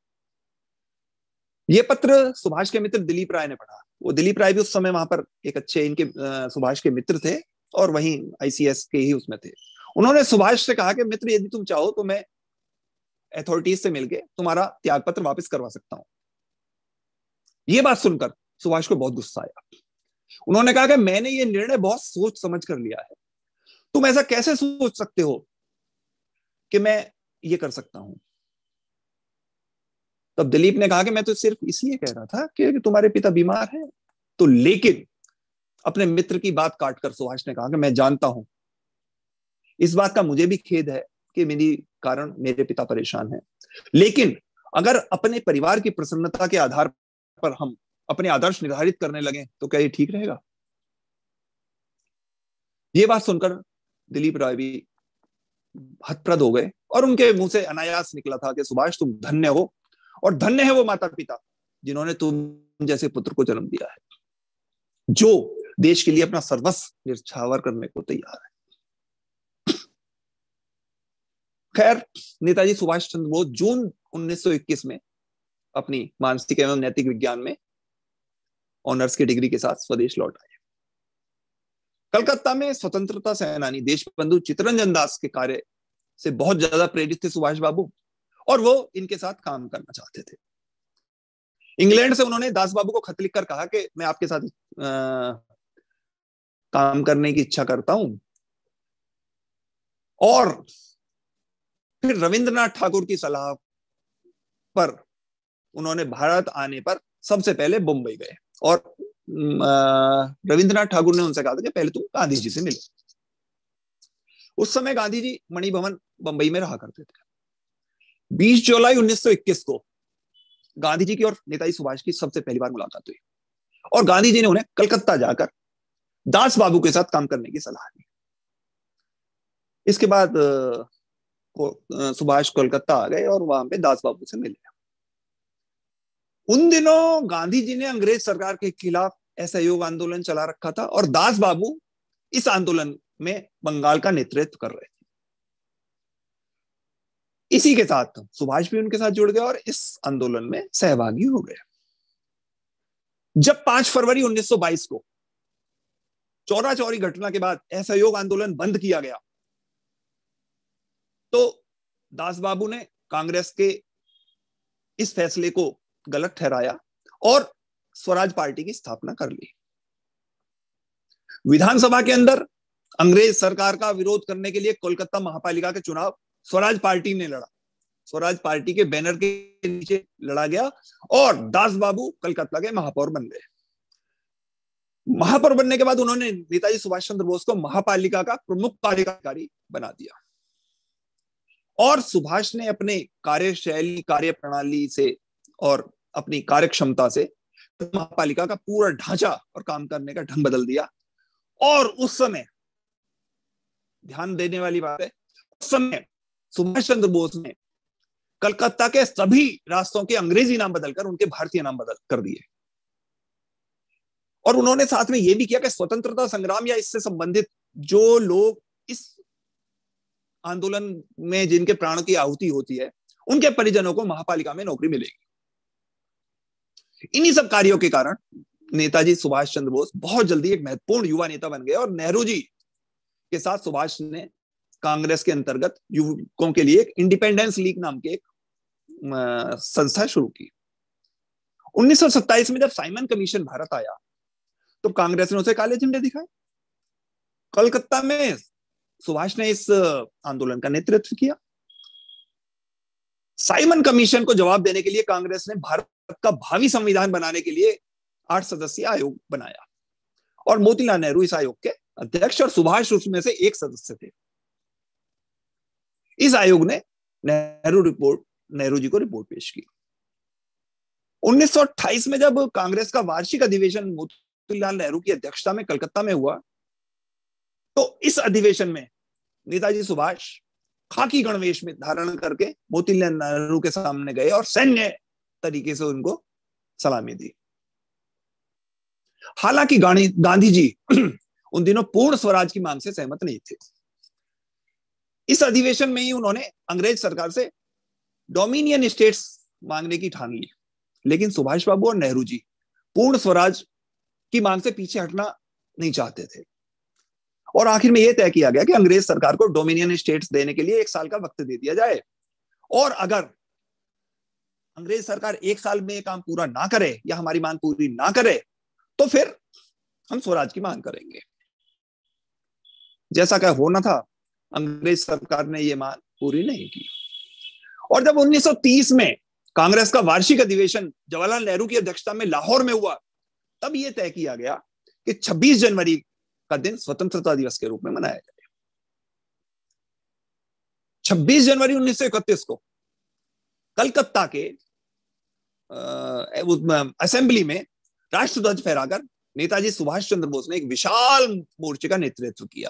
ये पत्र सुभाष के मित्र दिलीप राय ने पढ़ा। वो दिलीप राय भी उस समय वहां पर एक अच्छे इनके सुभाष के मित्र थे और वहीं आईसीएस के ही उसमें थे। उन्होंने सुभाष से कहा कि मित्र, यदि तुम चाहो तो मैं अथॉरिटीज से मिलके तुम्हारा त्यागपत्र वापस करवा सकता हूं। ये बात सुनकर सुभाष को बहुत गुस्सा आया। उन्होंने कहा कि मैंने ये निर्णय बहुत सोच समझ कर लिया है, तुम ऐसा कैसे सोच सकते हो कि मैं ये कर सकता हूं। तब दिलीप ने कहा कि मैं तो सिर्फ इसलिए कह रहा था कि तुम्हारे पिता बीमार हैं। तो लेकिन अपने मित्र की बात काटकर सुभाष ने कहा कि मैं जानता हूं, इस बात का मुझे भी खेद है कि मेरी कारण मेरे पिता परेशान हैं, लेकिन अगर अपने परिवार की प्रसन्नता के आधार पर हम अपने आदर्श निर्धारित करने लगे तो क्या ये ठीक रहेगा। ये बात सुनकर दिलीप राय भी हतप्रद हो गए और उनके मुंह से अनायास निकला था कि सुभाष तुम धन्य हो, और धन्य है वो माता पिता जिन्होंने तुम जैसे पुत्र को जन्म दिया है, जो देश के लिए अपना सर्वस्व निछावर करने को तैयार है। खैर, नेताजी सुभाष चंद्र बोस जून उन्नीस सौ इक्कीस में अपनी मानसिक एवं नैतिक विज्ञान में ऑनर्स की डिग्री के साथ स्वदेश लौट आए। कलकत्ता में स्वतंत्रता सेनानी देशबंधु चित्तरंजन दास के कार्य से बहुत ज्यादा प्रेरित थे सुभाष बाबू, और वो इनके साथ काम करना चाहते थे। इंग्लैंड से उन्होंने दास बाबू को खत लिखकर कहा कि मैं आपके साथ आ, काम करने की इच्छा करता हूं, और फिर रविंद्रनाथ ठाकुर की सलाह पर उन्होंने भारत आने पर सबसे पहले मुंबई गए और रविंद्रनाथ ठाकुर ने उनसे कहा था कि पहले तुम गांधी जी से मिलो। उस समय गांधी जी मणिभवन बंबई में रहा करते थे। बीस जुलाई उन्नीस सौ इक्कीस को गांधी जी की और नेताजी सुभाष की सबसे पहली बार मुलाकात हुई और गांधी जी ने उन्हें कलकत्ता जाकर दास बाबू के साथ काम करने की सलाह दी। इसके बाद सुभाष कोलकाता आ गए और वहां पे दास बाबू से मिले। उन दिनों गांधी जी ने अंग्रेज सरकार के खिलाफ असहयोग आंदोलन चला रखा था और दास बाबू इस आंदोलन में बंगाल का नेतृत्व कर रहे थे। इसी के साथ सुभाष भी उनके साथ जुड़ गए और इस आंदोलन में सहभागी हो गए। जब पांच फरवरी उन्नीस सौ बाईस को चौरा चौरी घटना के बाद असहयोग आंदोलन बंद किया गया तो दास बाबू ने कांग्रेस के इस फैसले को गलत ठहराया और स्वराज पार्टी की स्थापना कर ली। विधानसभा के अंदर अंग्रेज सरकार का विरोध करने के लिए कोलकाता महापालिका के चुनाव स्वराज पार्टी ने लड़ा। स्वराज पार्टी के बैनर के नीचे लड़ा गया और दास बाबू कलकत्ता के महापौर बन गए। महापौर बनने के बाद उन्होंने नेताजी सुभाष चंद्र बोस को महापालिका का प्रमुख कार्यकारी बना दिया और सुभाष ने अपने कार्यशैली, कार्य प्रणाली से और अपनी कार्य क्षमता से महापालिका का पूरा ढांचा और काम करने का ढंग बदल दिया। और उस समय ध्यान देने वाली बात है, उस समय सुभाष चंद्र बोस ने कलकत्ता के सभी रास्तों के अंग्रेजी नाम बदलकर उनके भारतीय नाम बदल कर दिए। और उन्होंने साथ में यह भी किया कि स्वतंत्रता संग्राम या इससे संबंधित जो लोग इस आंदोलन में जिनके प्राणों की आहुति होती है, उनके परिजनों को महापालिका में नौकरी मिलेगी। इन्हीं सब कार्यों के कारण नेताजी सुभाष चंद्र बोस बहुत जल्दी एक महत्वपूर्ण युवा नेता बन गए और नेहरू जी के साथ सुभाष ने कांग्रेस के अंतर्गत युवकों के लिए एक इंडिपेंडेंस लीग नाम के एक संस्था शुरू की। उन्नीस सौ सत्ताईस में जब साइमन कमीशन भारत आया तो कांग्रेस ने उसे काले झंडे दिखाए। कलकत्ता में सुभाष ने इस आंदोलन का नेतृत्व किया। साइमन कमीशन को जवाब देने के लिए कांग्रेस ने भारत का भावी संविधान बनाने के लिए आठ सदस्यीय आयोग बनाया और मोतीलाल नेहरू इस आयोग के अध्यक्ष और सुभाष उसमें से एक सदस्य थे। इस आयोग ने नेहरू रिपोर्ट नेहरू जी को रिपोर्ट पेश की। उन्नीस सौ अट्ठाईस में जब कांग्रेस का वार्षिक अधिवेशन मोतीलाल नेहरू की अध्यक्षता में कलकत्ता में हुआ तो इस अधिवेशन में नेताजी सुभाष खाकी गणवेश में धारण करके मोतीलाल नेहरू के सामने गए और सैन्य तरीके से उनको सलामी दी। हालांकि गांधी जी उन दिनों पूर्ण स्वराज की मांग से सहमत नहीं थे। इस अधिवेशन में ही उन्होंने अंग्रेज सरकार से डोमिनियन स्टेट्स मांगने की ठान ली, लेकिन सुभाष बाबू और नेहरू जी पूर्ण स्वराज की मांग से पीछे हटना नहीं चाहते थे और आखिर में यह तय किया गया कि अंग्रेज सरकार को डोमिनियन स्टेट्स देने के लिए एक साल का वक्त दे दिया जाए और अगर अंग्रेज सरकार एक साल में काम पूरा ना करे या हमारी मांग पूरी ना करे तो फिर हम स्वराज की मांग करेंगे। जैसा क्या होना था, अंग्रेज सरकार ने यह मांग पूरी नहीं की और जब उन्नीस सौ तीस में कांग्रेस का वार्षिक अधिवेशन जवाहरलाल नेहरू की अध्यक्षता में लाहौर में हुआ तब यह तय किया गया कि छब्बीस जनवरी का दिन स्वतंत्रता दिवस के रूप में मनाया जाए। छब्बीस जनवरी उन्नीस सौ इकतीस को कलकत्ता के असेंबली में राष्ट्रध्वज फहराकर नेताजी सुभाष चंद्र बोस ने एक विशाल मोर्चे का नेतृत्व किया।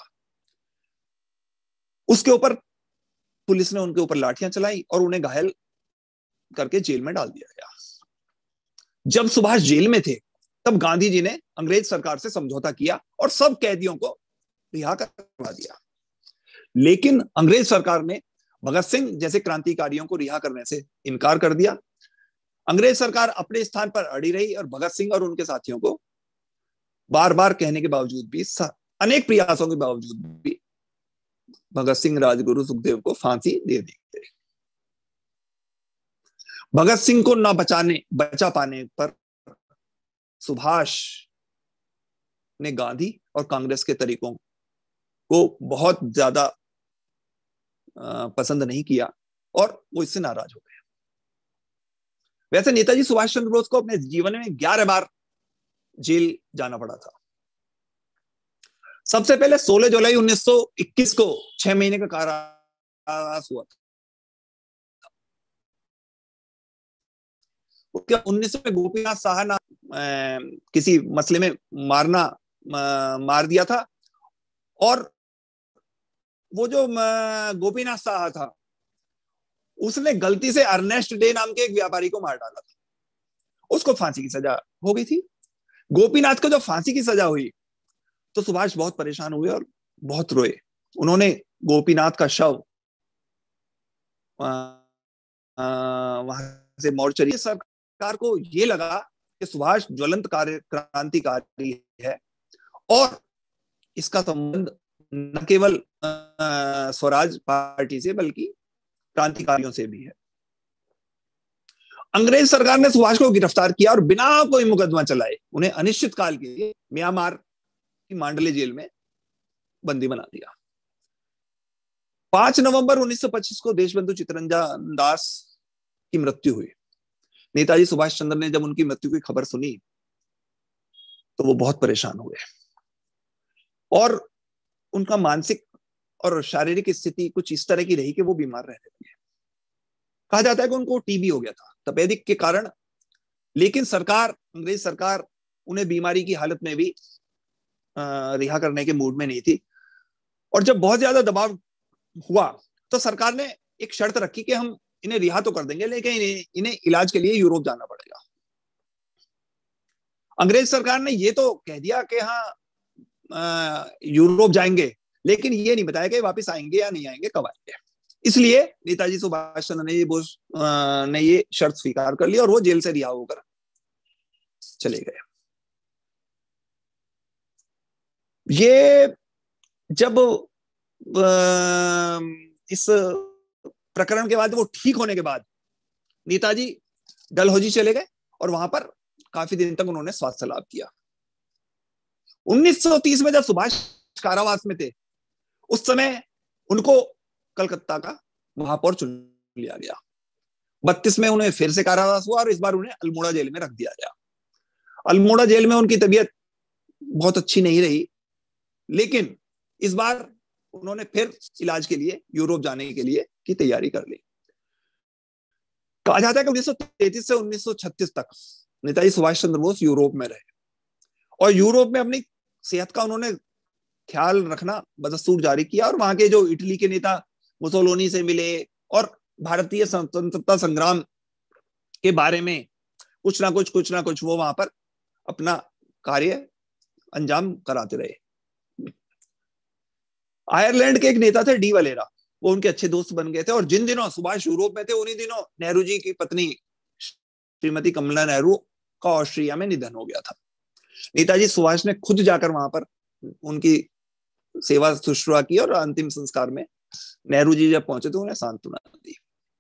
उसके ऊपर पुलिस ने उनके ऊपर लाठियां चलाई और उन्हें घायल करके जेल में डाल दिया गया। जब सुभाष जेल में थे तब गांधी जी ने अंग्रेज सरकार से समझौता किया और सब कैदियों को रिहा करवा दिया, लेकिन अंग्रेज सरकार ने भगत सिंह जैसे क्रांतिकारियों को रिहा करने से इनकार कर दिया। अंग्रेज सरकार अपने स्थान पर अड़ी रही और भगत सिंह और उनके साथियों को बार बार कहने के बावजूद भी, अनेक प्रयासों के बावजूद भी भगत सिंह, राजगुरु, सुखदेव को फांसी दे दी गई। भगत सिंह को न बचाने बचा पाने पर सुभाष ने गांधी और कांग्रेस के तरीकों को बहुत ज्यादा पसंद नहीं किया और वो इससे नाराज हो गए। वैसे नेताजी सुभाष चंद्र बोस को अपने जीवन में ग्यारह बार जेल जाना पड़ा था। सबसे पहले सोलह जुलाई उन्नीस सौ इक्कीस को छह महीने का कारावास हुआ था। उसके उन्नीस में गोपीनाथ साहा ना किसी मसले में मारना आ, मार दिया था और वो जो गोपीनाथ साहा था उसने गलती से अर्नेस्ट डे नाम के एक व्यापारी को मार डाला था। उसको फांसी की सजा हो गई थी। गोपीनाथ को जब फांसी की सजा हुई तो सुभाष बहुत परेशान हुए और बहुत रोए। उन्होंने गोपीनाथ का शव वहां से मोर्चरी। सरकार को ये लगा कि सुभाष ज्वलंत कार्य क्रांतिकारी है और इसका संबंध न केवल स्वराज पार्टी से बल्कि क्रांतिकारियों से भी है। अंग्रेज सरकार ने सुभाष को गिरफ्तार किया और बिना कोई मुकदमा चलाए उन्हें अनिश्चित काल के लिए म्यांमार की मांडले जेल में बंदी बना दिया। पांच नवंबर उन्नीस सौ पच्चीस को देशबंधु चित्तरंजन दास की मृत्यु हुई। नेताजी सुभाष चंद्र ने जब उनकी मृत्यु की खबर सुनी तो वो बहुत परेशान हुए और उनका मानसिक और शारीरिक स्थिति कुछ इस तरह की रही कि वो बीमार रहने लगे। कहा जाता है कि उनको टीबी हो गया था। तपेदिक के कारण लेकिन सरकार, अंग्रेज सरकार उन्हें बीमारी की हालत में भी रिहा करने के मूड में नहीं थी। और जब बहुत ज्यादा दबाव हुआ तो सरकार ने एक शर्त रखी कि हम इन्हें रिहा तो कर देंगे, लेकिन इन्हें, इन्हें इलाज के लिए यूरोप जाना पड़ेगा। अंग्रेज सरकार ने ये तो कह दिया कि हाँ यूरोप जाएंगे, लेकिन ये नहीं बताया कि वापस आएंगे या नहीं आएंगे, कब आएंगे। इसलिए नेताजी सुभाष चंद्र ने ये बोस ने ये शर्त स्वीकार कर ली और वो जेल से रिहा होकर चले गए। ये जब इस प्रकरण के बाद, वो ठीक होने के बाद नेताजी डलहौजी चले गए और वहां पर काफी दिन तक उन्होंने स्वास्थ्य लाभ किया। उन्नीस सौ तीस में जब सुभाष कारावास में थे, उस समय उनको कलकत्ता का महापौर चुन लिया गया। बत्तीस में उन्हें फिर से कारावास हुआ और इस बार उन्हें अल्मोड़ा जेल में रख दिया गया। अल्मोड़ा जेल में उनकी तबीयत बहुत अच्छी नहीं रही, लेकिन इस बार उन्होंने फिर इलाज के लिए यूरोप जाने के लिए की तैयारी कर ली। कहा जाता है कि उन्नीस सौ तैंतीस से उन्नीस सौ छत्तीस तक नेताजी सुभाष चंद्र बोस यूरोप में रहे और यूरोप में अपनी सेहत का उन्होंने ख्याल रखना बदस्तूर जारी किया और वहां के जो इटली के नेता मुसोलिनी से मिले और भारतीय स्वतंत्रता संग्राम के बारे में कुछ ना कुछ कुछ ना कुछ वो वहां पर अपना कार्य अंजाम कराते रहे। आयरलैंड के एक नेता थे डी वलेरा, वो उनके अच्छे दोस्त बन गए थे और जिन दिनों सुभाष यूरोप में थे, उन्हीं दिनों नेहरू जी की पत्नी श्रीमती कमला नेहरू का ऑस्ट्रिया में निधन हो गया था। नेताजी सुभाष ने खुद जाकर वहां पर उनकी सेवा शुश्रूषा की और अंतिम संस्कार में नेहरू जी जब पहुंचे तो उन्हें सांत्वना दी।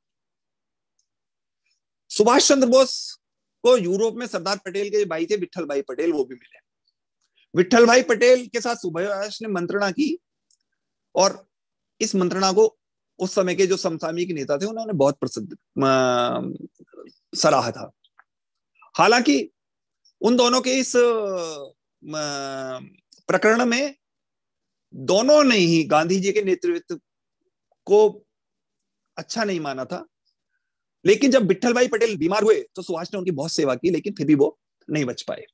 सुभाष चंद्र बोस को यूरोप में सरदार पटेल के भाई थे विट्ठल भाई पटेल, वो भी मिले। विट्ठल भाई पटेल के साथ सुभाष ने मंत्रणा की और इस मंत्रणा को उस समय के जो समसामयिक नेता थे उन्होंने बहुत प्रसिद्ध सराहा था। हालांकि उन दोनों के इस प्रकरण में दोनों ने ही गांधी जी के नेतृत्व को अच्छा नहीं माना था, लेकिन जब विट्ठल भाई पटेल बीमार हुए तो सुभाष ने उनकी बहुत सेवा की, लेकिन फिर भी वो नहीं बच पाए।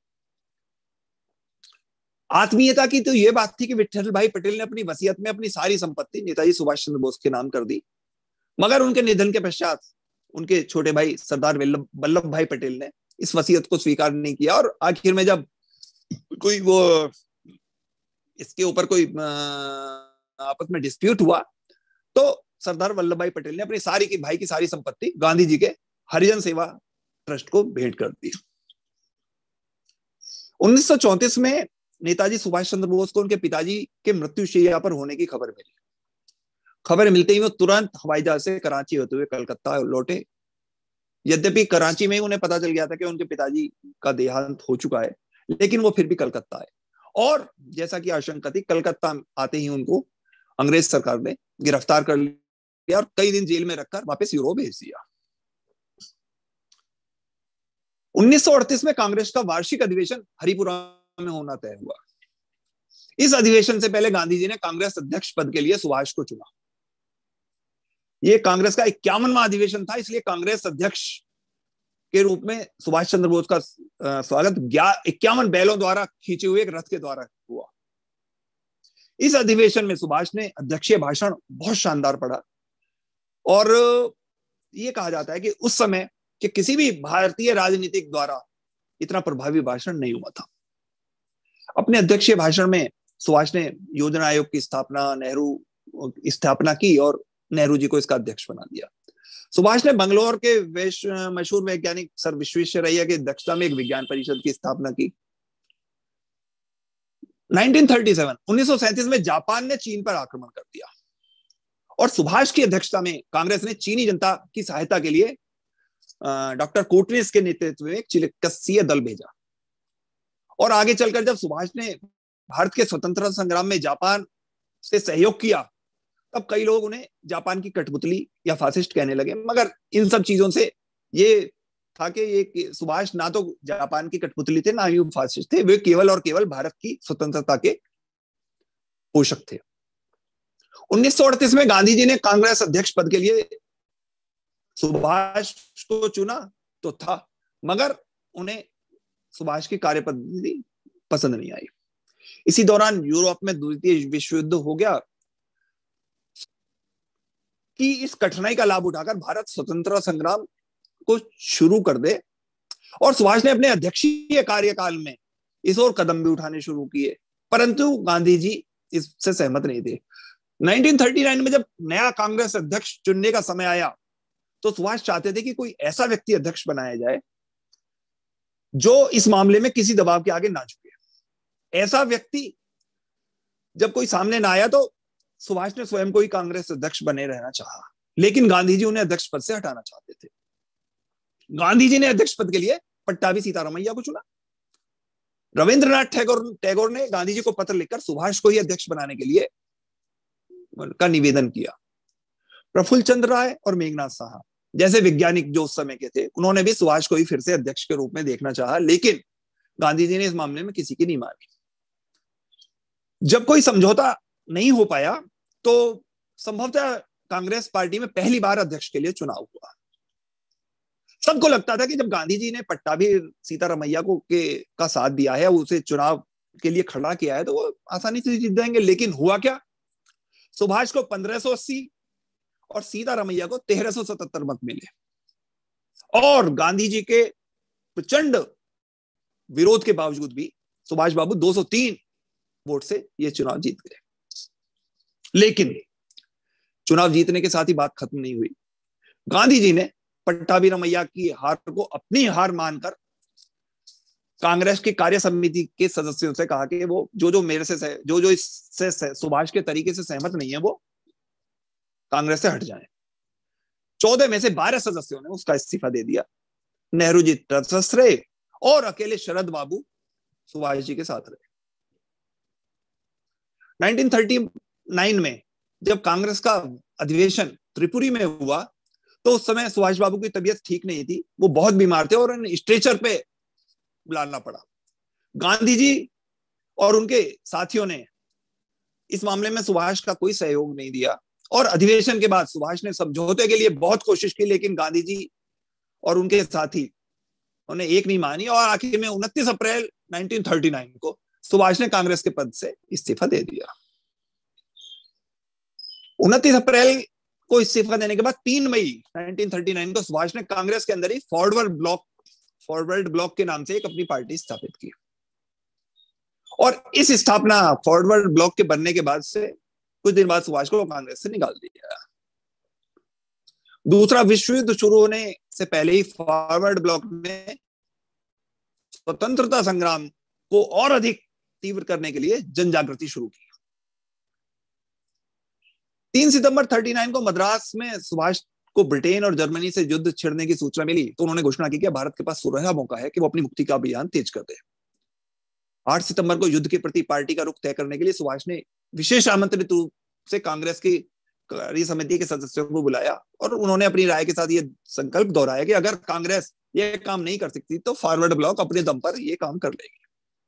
आत्मीयता की तो ये बात थी कि विट्ठल भाई पटेल ने अपनी वसीयत में अपनी सारी संपत्ति नेताजी सुभाष चंद्र बोस के नाम कर दी, मगर उनके निधन के पश्चात उनके छोटे भाई सरदार वल्लभ भाई पटेल ने इस वसीयत को स्वीकार नहीं किया और आखिर में जब कोई वो इसके ऊपर कोई आपस में डिस्प्यूट हुआ तो सरदार वल्लभ भाई पटेल ने अपनी सारी की भाई की सारी संपत्ति गांधी जी के हरिजन सेवा ट्रस्ट को भेंट कर दी। उन्नीस सौ चौंतीस में नेताजी सुभाष चंद्र बोस को उनके पिताजी के मृत्युशैया पर होने की खबर मिली। खबर मिलते ही वो तुरंत हवाई जहाज से कराची होते हुए कलकत्ता लौटे। यद्यपि कराची में उन्हें पता चल गया था कि उनके पिताजी का देहांत हो चुका है, लेकिन वो फिर भी कलकत्ता आए और जैसा कि आशंका थी, कलकत्ता आते ही उनको अंग्रेज सरकार ने गिरफ्तार कर लिया और कई दिन जेल में रखकर वापस यूरोप भेज दिया। उन्नीस सौ अड़तीस में कांग्रेस का वार्षिक अधिवेशन हरिपुरा में होना तय हुआ। इस अधिवेशन से पहले गांधी जी ने कांग्रेस अध्यक्ष पद के लिए सुभाष को चुना। यह कांग्रेस का इक्यावनवां अधिवेशन था, इसलिए कांग्रेस अध्यक्ष के रूप में सुभाष चंद्र बोस का स्वागत इक्यावन बैलों द्वारा खींचे हुए एक रथ के द्वारा हुआ। इस अधिवेशन में सुभाष ने अध्यक्षीय भाषण बहुत शानदार पढ़ा और यह कहा जाता है कि उस समय कि किसी भी भारतीय राजनीतिक द्वारा इतना प्रभावी भाषण नहीं हुआ था। अपने अध्यक्षीय भाषण में सुभाष ने योजना आयोग की स्थापना नेहरू स्थापना की और नेहरू जी को इसका अध्यक्ष बना दिया। सुभाष ने बंगलौर के मशहूर वैज्ञानिक सर विश्वेश्वरैया की अध्यक्षता में एक विज्ञान परिषद की स्थापना की। उन्नीस सौ सैंतीस में जापान ने चीन पर आक्रमण कर दिया और सुभाष की अध्यक्षता में कांग्रेस ने चीनी जनता की सहायता के लिए डॉक्टर कोटनिस के नेतृत्व में एक चिकित्सीय दल भेजा और आगे चलकर जब सुभाष ने भारत के स्वतंत्रता संग्राम में जापान से सहयोग किया तब कई लोग उन्हें जापान की कठपुतली या फासिस्ट कहने लगे, मगर इन सब चीजों से ये था कि ये सुभाष ना तो जापान की कठपुतली थे ना ही फासिस्ट थे, वे केवल और केवल भारत की स्वतंत्रता के पोषक थे। उन्नीस सौ अड़तीस में गांधी जी ने कांग्रेस अध्यक्ष पद के लिए सुभाष को चुना तो था, मगर उन्हें सुभाष की कार्यपद्धति पसंद नहीं आई। इसी दौरान यूरोप में द्वितीय विश्व युद्ध हो गया कि इस कठिनाई का लाभ उठाकर भारत स्वतंत्रता संग्राम को शुरू कर दे, और सुभाष ने अपने अध्यक्षीय कार्यकाल में इस ओर कदम भी उठाने शुरू किए, परंतु गांधी जी इससे सहमत नहीं थे। उन्नीस सौ उनतालीस में जब नया कांग्रेस अध्यक्ष चुनने का समय आया तो सुभाष चाहते थे कि कोई ऐसा व्यक्ति अध्यक्ष बनाया जाए जो इस मामले में किसी दबाव के आगे ना झुके। ऐसा व्यक्ति जब कोई सामने ना आया तो सुभाष ने स्वयं को ही कांग्रेस अध्यक्ष बने रहना चाहा, लेकिन गांधी जी उन्हें अध्यक्ष पद से हटाना चाहते थे। गांधी जी ने अध्यक्ष पद के लिए पट्टाभी सीतारामैया को चुना। रविंद्रनाथ टैगोर टैगोर ने गांधी जी को पत्र लिखकर सुभाष को ही अध्यक्ष बनाने के लिए का निवेदन किया। प्रफुल्ल चंद्र राय और मेघनाथ साहा जैसे वैज्ञानिक जो उस समय के थे, उन्होंने भी सुभाष को ही फिर से अध्यक्ष के रूप में देखना चाहा, लेकिन गांधी जी ने इस मामले में किसी की नहीं मानी। जब कोई समझौता नहीं हो पाया तो संभवतः कांग्रेस पार्टी में पहली बार अध्यक्ष के लिए चुनाव हुआ। सबको लगता था कि जब गांधी जी ने पट्टाभी सीतारामैया को के का साथ दिया है, उसे चुनाव के लिए खड़ा किया है, तो वो आसानी से जीत जाएंगे। लेकिन हुआ क्या, सुभाष को पंद्रह सौ अस्सी और सीतारामैया को तेरह सौ सतहत्तर मत मिले, और गांधी जी के प्रचंड विरोध के बावजूद भी सुभाष बाबू दो सौ तीन वोट से ये चुनाव जीत गए। लेकिन चुनाव जीतने के साथ ही बात खत्म नहीं हुई। गांधी जी ने पट्टाभी रमैया की हार को अपनी हार मानकर कांग्रेस की कार्य समिति के सदस्यों से कहा कि वो जो जो मेरे से जो जो इससे सुभाष के तरीके से सहमत नहीं है वो कांग्रेस से हट जाएं। चौदह में से बारह सदस्यों ने उसका इस्तीफा दे दिया। नेहरू जी तटस्थ रहे और अकेले शरद बाबू सुभाष जी के साथ रहे। उन्नीस सौ उनतालीस में जब कांग्रेस का अधिवेशन त्रिपुरी में हुआ तो उस समय सुभाष बाबू की तबीयत ठीक नहीं थी, वो बहुत बीमार थे और उन्हें स्ट्रेचर पे बुलाना पड़ा। गांधी जी और उनके साथियों ने इस मामले में सुभाष का कोई सहयोग नहीं दिया, और अधिवेशन के बाद सुभाष ने समझौते के लिए बहुत कोशिश की, लेकिन गांधी जी और उनके साथी उन्हें एक नहीं मानी, और आखिर में उनतीस अप्रैल उन्नीस सौ उनतालीस को सुभाष ने कांग्रेस के पद से इस्तीफा दे दिया। उनतीस अप्रैल को इस्तीफा देने के बाद तीन मई उन्नीस सौ उनतालीस को सुभाष ने कांग्रेस के अंदर ही फॉरवर्ड ब्लॉक फॉरवर्ड ब्लॉक के नाम से एक अपनी पार्टी स्थापित की, और इस स्थापना फॉरवर्ड ब्लॉक के बनने के बाद से कुछ दिन बाद सुभाष को कांग्रेस से निकाल दिया। दूसरा विश्व युद्ध शुरू होने से पहले ही फॉरवर्ड ब्लॉक ने स्वतंत्रता संग्राम को और अधिक तीव्र करने के लिए जन जागृति शुरू की। तीन सितंबर उनतालीस को मद्रास में सुभाष को ब्रिटेन और जर्मनी से युद्ध छिड़ने की सूचना मिली, तो उन्होंने घोषणा की कि भारत के पास सुनहरा मौका है कि वो अपनी मुक्ति का अभियान तेज कर दे। आठ सितंबर को युद्ध के प्रति पार्टी का रुख तय करने के लिए सुभाष ने विशेष आमंत्रित रूप से कांग्रेस की कार्य समिति के सदस्यों को बुलाया, और उन्होंने अपनी राय के साथ ये संकल्प दोहराया कि अगर कांग्रेस ये काम नहीं कर सकती तो फॉरवर्ड ब्लॉक अपने दम पर ये काम कर लेगी।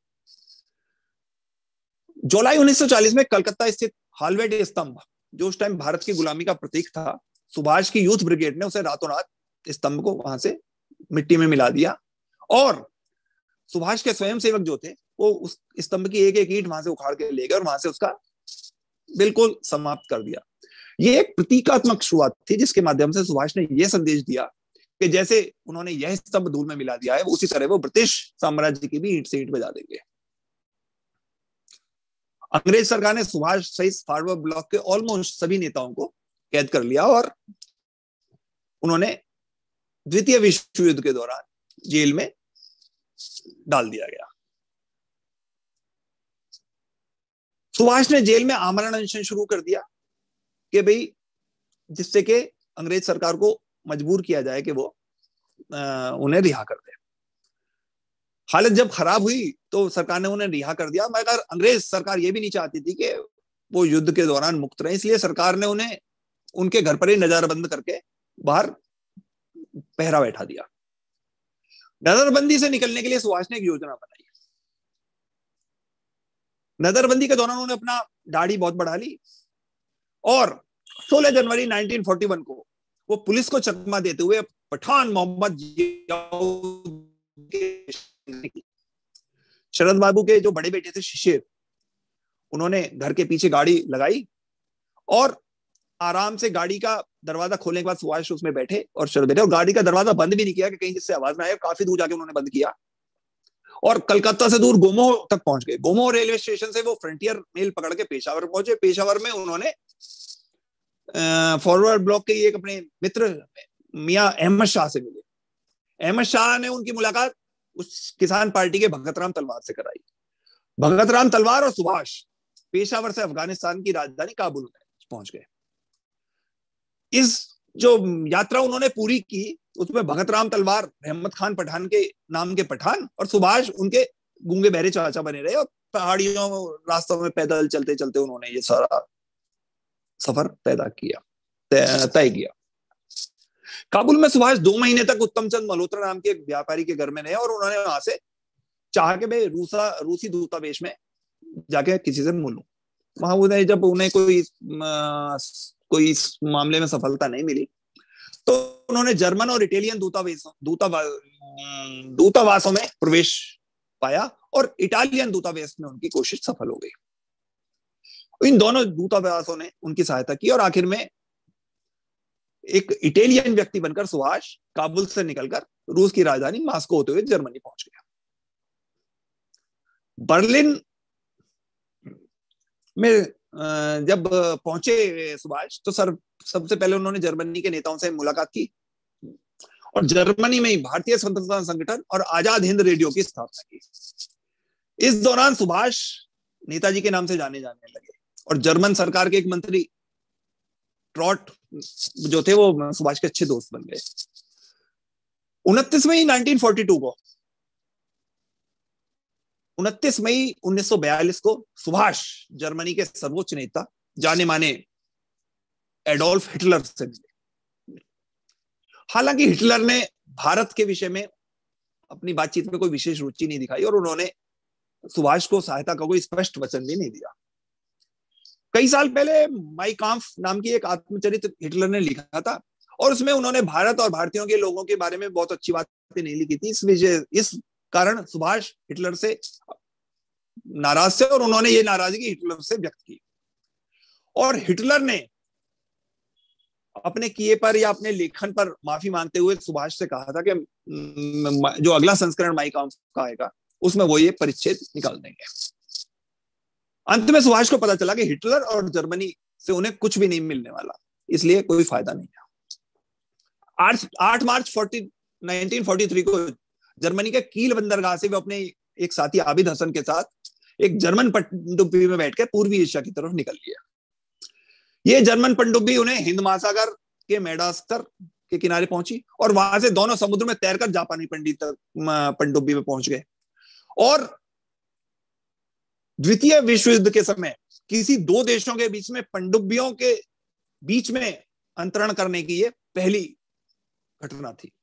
जुलाई उन्नीस सौ चालीस में कलकत्ता स्थित हालवेड स्तंभ, जो उस टाइम भारत की गुलामी का प्रतीक था, सुभाष की यूथ ब्रिगेड ने उसे रातों रात स्तंभ को वहां से मिट्टी में मिला दिया, और सुभाष के स्वयंसेवक जो थे वो उस स्तंभ की एक एक ईंट वहां से उखाड़ के ले गए और वहां से उसका बिल्कुल समाप्त कर दिया। ये एक प्रतीकात्मक शुरुआत थी जिसके माध्यम से सुभाष ने यह संदेश दिया कि जैसे उन्होंने यह स्तंभ धूल में मिला दिया है, उसी तरह वो ब्रिटिश साम्राज्य की भी ईंट से ईंट बजा देंगे। अंग्रेज सरकार ने सुभाष सहित फॉरवर्ड ब्लॉक के ऑलमोस्ट सभी नेताओं को कैद कर लिया, और उन्होंने द्वितीय विश्व युद्ध के दौरान जेल में डाल दिया गया। सुभाष ने जेल में आमरण अनशन शुरू कर दिया कि भाई जिससे कि अंग्रेज सरकार को मजबूर किया जाए कि वो आ, उन्हें रिहा कर दे। हालत जब खराब हुई तो सरकार ने उन्हें रिहा कर दिया, मगर अंग्रेज सरकार ये भी नहीं चाहती थी कि वो युद्ध के दौरान मुक्त रहे, इसलिए सरकार ने उन्हें उनके घर पर ही नजरबंद करके बाहर पहरा बैठा दिया। नजरबंदी से निकलने के लिए सुभाष ने एक योजना बनाई। नजरबंदी के दौरान उन्होंने अपना दाढ़ी बहुत बढ़ा ली, और सोलह जनवरी उन्नीस सौ इकतालीस को वो पुलिस को चकमा देते हुए पठान मोहम्मद की। शरद बाबू के जो बड़े बेटे थे शिशिर, उन्होंने घर के पीछे गाड़ी लगाई और आराम से गाड़ी का दरवाजा खोलने के बाद सुभाष उसमें बैठे और शरद बैठे, और गाड़ी का दरवाजा बंद भी नहीं किया कि कहीं जिससे आवाज ना आए। काफी दूर जाके उन्होंने बंद किया और कलकत्ता से दूर गोमोह तक पहुंच गए। गोमोह रेलवे स्टेशन से वो फ्रंटियर मेल पकड़ के पेशावर पहुंचे। पेशावर में उन्होंने फॉरवर्ड ब्लॉक के एक अपने मित्र मियां अहमद शाह से मिले। अहमद शाह ने उनकी मुलाकात उस किसान पार्टी के भगत राम तलवार से कराई। भगत राम तलवार और सुभाष पेशावर से अफगानिस्तान की राजधानी काबुल में पहुंच गए। इस जो यात्रा उन्होंने पूरी की उसमें भगत राम तलवार रहमत खान पठान के नाम के पठान और सुभाष उनके गूंगे बहरे चाचा बने रहे और पहाड़ियों रास्तों में पैदल चलते चलते उन्होंने ये सारा सफर पैदा किया तय किया। काबुल में सुभाष दो महीने तक उत्तम चंद मल्होत्रा नाम के एक व्यापारी के घर में रहे और उन्होंने वहां से चाह के भाई रूसा रूसी दूतावास में जाके किसी से मिलूं। वहां उन्हें जब उन्हें कोई कोई इस मामले में सफलता नहीं मिली तो उन्होंने जर्मन और इटालियन दूतावास दूतावास दूतावासों में प्रवेश पाया और इटालियन दूतावास में उनकी कोशिश सफल हो गई। इन दोनों दूतावासों ने उनकी सहायता की और आखिर में एक इटालियन व्यक्ति बनकर सुभाष काबुल से निकलकर रूस की राजधानी मॉस्को होते हुए जर्मनी पहुंच गया। बर्लिन में जब पहुंचे सुभाष तो सर सबसे पहले उन्होंने जर्मनी के नेताओं से मुलाकात की और जर्मनी में ही भारतीय स्वतंत्रता संगठन और आजाद हिंद रेडियो की स्थापना की। इस दौरान सुभाष नेताजी के नाम से जाने जाने लगे और जर्मन सरकार के एक मंत्री ट्रॉट जो थे वो सुभाष के अच्छे दोस्त बन गए। उनतीस मई उन्नीस सौ बयालीस को उनतीस मई उन्नीस सौ बयालीस को सुभाष जर्मनी के सर्वोच्च नेता जाने माने एडोल्फ हिटलर से मिले। हालांकि हिटलर ने भारत के विषय में अपनी बातचीत में कोई विशेष रुचि नहीं दिखाई और उन्होंने सुभाष को सहायता का कोई स्पष्ट वचन भी नहीं दिया। कई साल पहले माई काम्फ नाम की एक आत्मचरित्र हिटलर ने लिखा था और उसमें उन्होंने भारत और भारतीयों के लोगों के बारे में बहुत अच्छी बातें नहीं लिखी थी। इस विजय इस कारण सुभाष हिटलर से नाराज थे और उन्होंने ये नाराजगी हिटलर से व्यक्त की और हिटलर ने अपने किए पर या अपने लेखन पर माफी मांगते हुए सुभाष से कहा था कि जो अगला संस्करण माई काम्फ का आएगा उसमें वो ये परिच्छेद निकाल देंगे। अंत में सुभाष को पता चला कि हिटलर और जर्मनी से उन्हें कुछ भी नहीं मिलने वाला, इसलिए कोई फायदा नहीं है। आठ मार्च उन्नीस सौ तैंतालीस को जर्मनी के कील बंदरगाह से वे अपने एक साथी आबिद हसन के साथ एक जर्मन पनडुब्बी में बैठकर पूर्वी एशिया की तरफ निकल लिया। ये जर्मन पनडुब्बी उन्हें हिंद महासागर के मेडागास्कर के किनारे पहुंची और वहां से दोनों समुद्र में तैरकर जापानी पंडित पनडुब्बी में पहुंच गए और द्वितीय विश्व युद्ध के समय किसी दो देशों के बीच में पनडुब्बियों के बीच में अंतरण करने की ये पहली घटना थी।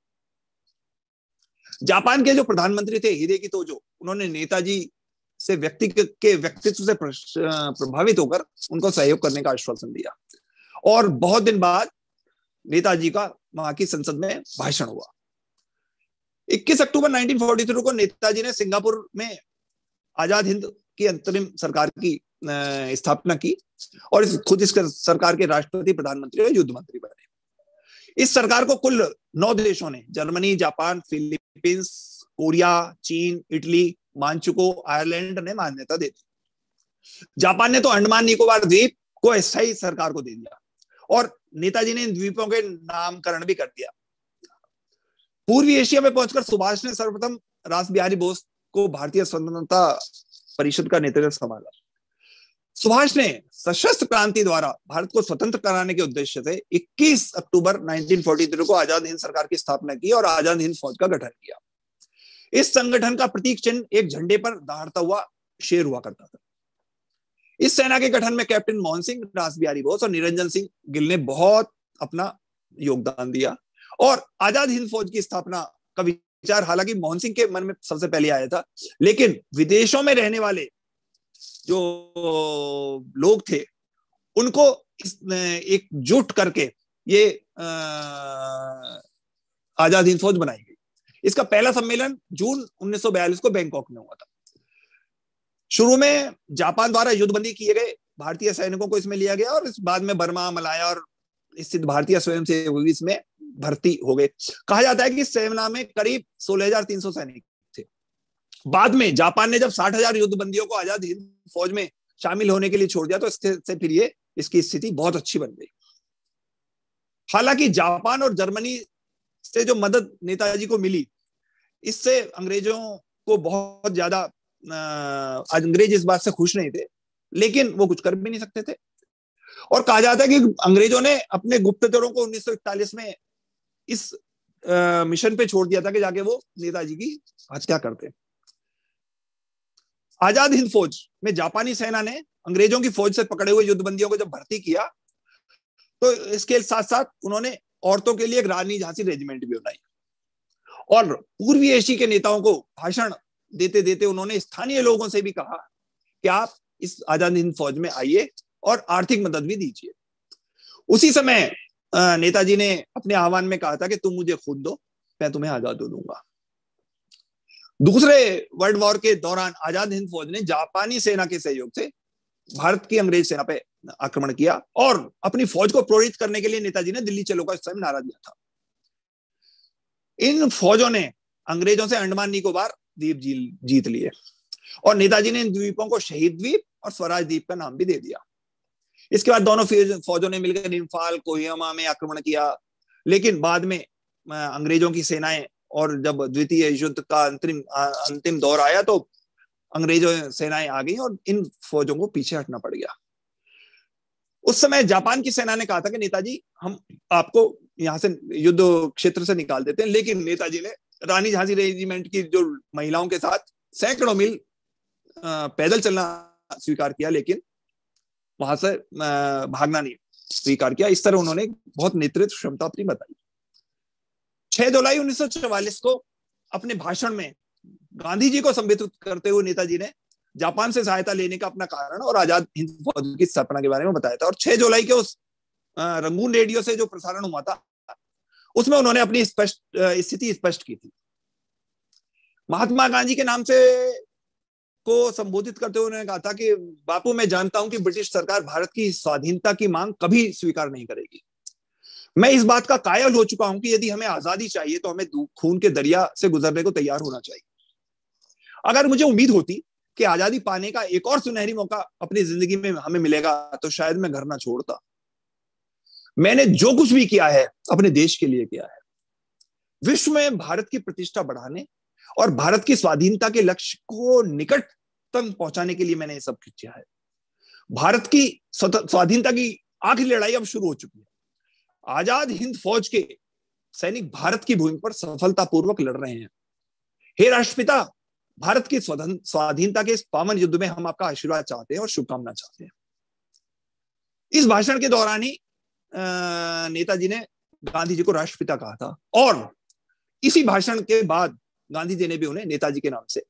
जापान के जो प्रधानमंत्री थे हिदेकी तोजो, उन्होंने नेताजी से व्यक्ति के व्यक्तित्व से प्रभावित होकर उनको सहयोग करने का आश्वासन दिया और बहुत दिन बाद नेताजी का वहां की संसद में भाषण हुआ। इक्कीस अक्टूबर उन्नीस सौ तैंतालीस को नेताजी ने सिंगापुर में आजाद हिंद की अंतरिम सरकार की स्थापना की और इस खुद इस सरकार के राष्ट्रपति, प्रधानमंत्री और युद्ध मंत्री बने। इस सरकार को कुल नौ देशों ने, जर्मनी, जापान, फिलीपींस, कोरिया, चीन, इटली, मांचुको, आयरलैंड ने मान्यता दे दी। जापान ने तो अंडमान निकोबार द्वीप को अस्थायी सरकार को दे दिया और नेताजी ने इन द्वीपों के नामकरण भी कर दिया। पूर्वी एशिया में पहुंचकर सुभाष ने सर्वप्रथम रास बिहारी बोस को भारतीय स्वतंत्रता परिषद का नेतृत्व संभाला। सुभाष ने सशस्त्र क्रांति द्वारा भारत को स्वतंत्र कराने के उद्देश्य से इक्कीस अक्टूबर उन्नीस सौ तैंतालीस को आजाद हिंद सरकार की स्थापना की और आजाद हिंद फौज का गठन किया। इस संगठन का प्रतीक चिन्ह एक झंडे पर दहाड़ता हुआ शेर हुआ करता था। इस सेना के गठन में कैप्टन मोहन सिंह, रास बिहारी बोस और निरंजन सिंह गिल ने बहुत अपना योगदान दिया और आजाद हिंद फौज की स्थापना का विचार हालांकि मोहन सिंह के मन में सबसे पहले आया था, लेकिन विदेशों में रहने वाले जो लोग थे उनको एकजुट करके ये आजाद हिंद फौज बनाई गई। इसका पहला सम्मेलन जून उन्नीस सौ बयालीस को बैंकॉक में हुआ था। शुरू में जापान द्वारा युद्धबंदी किए गए भारतीय सैनिकों को इसमें लिया गया और इस बाद में बर्मा, मलाया और स्थित भारतीय स्वयंसेवक इसमें भर्ती हो गए। कहा जाता है कि सेना में करीब सोलह हजार तीन सौ सैनिक थे। बाद में जापान ने जब साठ हजार युद्धबंदियों को आजाद हिंद फौज में शामिल होने के लिए छोड़ दिया तो इससे फिर ये इसकी स्थिति बहुत अच्छी बन गई। हालांकि जापान और जर्मनी से जो मदद नेताजी को मिली, इससे अंग्रेजों को बहुत ज्यादा, अंग्रेज इस बात से खुश नहीं थे, लेकिन वो कुछ कर भी नहीं सकते थे। और कहा जाता है कि अंग्रेजों ने अपने गुप्तचरों को उन्नीस सौ इकतालीस में इस आ, मिशन पे छोड़ दिया था कि जाके वो नेताजी की हत्या करते। आजाद हिंद फौज में जापानी सेना ने अंग्रेजों की फौज से पकड़े हुए युद्धबंदियों को जब भर्ती किया तो इसके साथ साथ उन्होंने औरतों के लिए एक रानी झांसी रेजिमेंट भी बनाई और पूर्वी एशिया के नेताओं को भाषण देते देते उन्होंने स्थानीय लोगों से भी कहा कि आप इस आजाद हिंद फौज में आइए और आर्थिक मदद भी दीजिए। उसी समय नेताजी ने अपने आह्वान में कहा था कि तुम मुझे खुद दो, मैं तुम्हें आजाद दूंगा। दूसरे वर्ल्ड वॉर के दौरान आजाद हिंद फौज ने जापानी सेना के सहयोग से भारत की अंग्रेज सेना पे आक्रमण किया और अपनी फौज को प्रेरित करने के लिए नेताजी ने दिल्ली चलो का इस समय नारा दिया था। इन फौजों ने अंग्रेजों से अंडमान निकोबार द्वीप जीत लिए और नेताजी ने इन द्वीपों को शहीद द्वीप और स्वराज द्वीप का नाम भी दे दिया। इसके बाद दोनों फौजों ने मिलकर इम्फाल, कोहिमा में आक्रमण किया, लेकिन बाद में अंग्रेजों की सेनाएं और जब द्वितीय युद्ध का अंतिम अंतिम दौर आया तो अंग्रेजों सेनाएं आ गई और इन फौजों को पीछे हटना पड़ गया। उस समय जापान की सेना ने कहा था कि नेताजी हम आपको यहां से युद्ध क्षेत्र से निकाल देते हैं, लेकिन नेताजी ने रानी झांसी रेजिमेंट की जो महिलाओं के साथ सैकड़ों मील पैदल चलना स्वीकार किया, लेकिन वहां से भागना नहीं स्वीकार किया। इस तरह उन्होंने बहुत नेतृत्व क्षमता अपनी बताई। छह जुलाई उन्नीस सौ चौवालीस को अपने भाषण में गांधी जी को संबोधित करते हुए नेताजी ने जापान से सहायता लेने का अपना कारण और आजाद हिंद फौज की स्थापना के बारे में बताया था। और छह जुलाई के उस रंगून रेडियो से जो प्रसारण हुआ था उसमें उन्होंने अपनी स्पष्ट स्थिति स्पष्ट की थी। महात्मा गांधी के नाम से को संबोधित करते हुए उन्होंने कहा था कि बापू, मैं जानता हूं कि ब्रिटिश सरकार भारत की स्वाधीनता की मांग कभी स्वीकार नहीं करेगी। मैं इस बात का कायल हो चुका हूं कि यदि हमें आजादी चाहिए तो हमें खून के दरिया से गुजरने को तैयार होना चाहिए। अगर मुझे उम्मीद होती कि आजादी पाने का एक और सुनहरी मौका अपनी जिंदगी में हमें मिलेगा तो शायद मैं घर ना छोड़ता। मैंने जो कुछ भी किया है अपने देश के लिए किया है। विश्व में भारत की प्रतिष्ठा बढ़ाने और भारत की स्वाधीनता के लक्ष्य को निकटतम पहुंचाने के लिए मैंने ये सब किया है। भारत की स्वाधीनता की आखिरी लड़ाई अब शुरू हो चुकी है। आजाद हिंद फौज के सैनिक भारत की भूमि पर सफलतापूर्वक लड़ रहे हैं। हे राष्ट्रपिता, भारत की स्वाधीनता के इस पावन युद्ध में हम आपका आशीर्वाद चाहते हैं और शुभकामना चाहते हैं। इस भाषण के दौरान ही नेताजी ने गांधी जी को राष्ट्रपिता कहा था और इसी भाषण के बाद गांधी जी ने भी उन्हें नेताजी के नाम से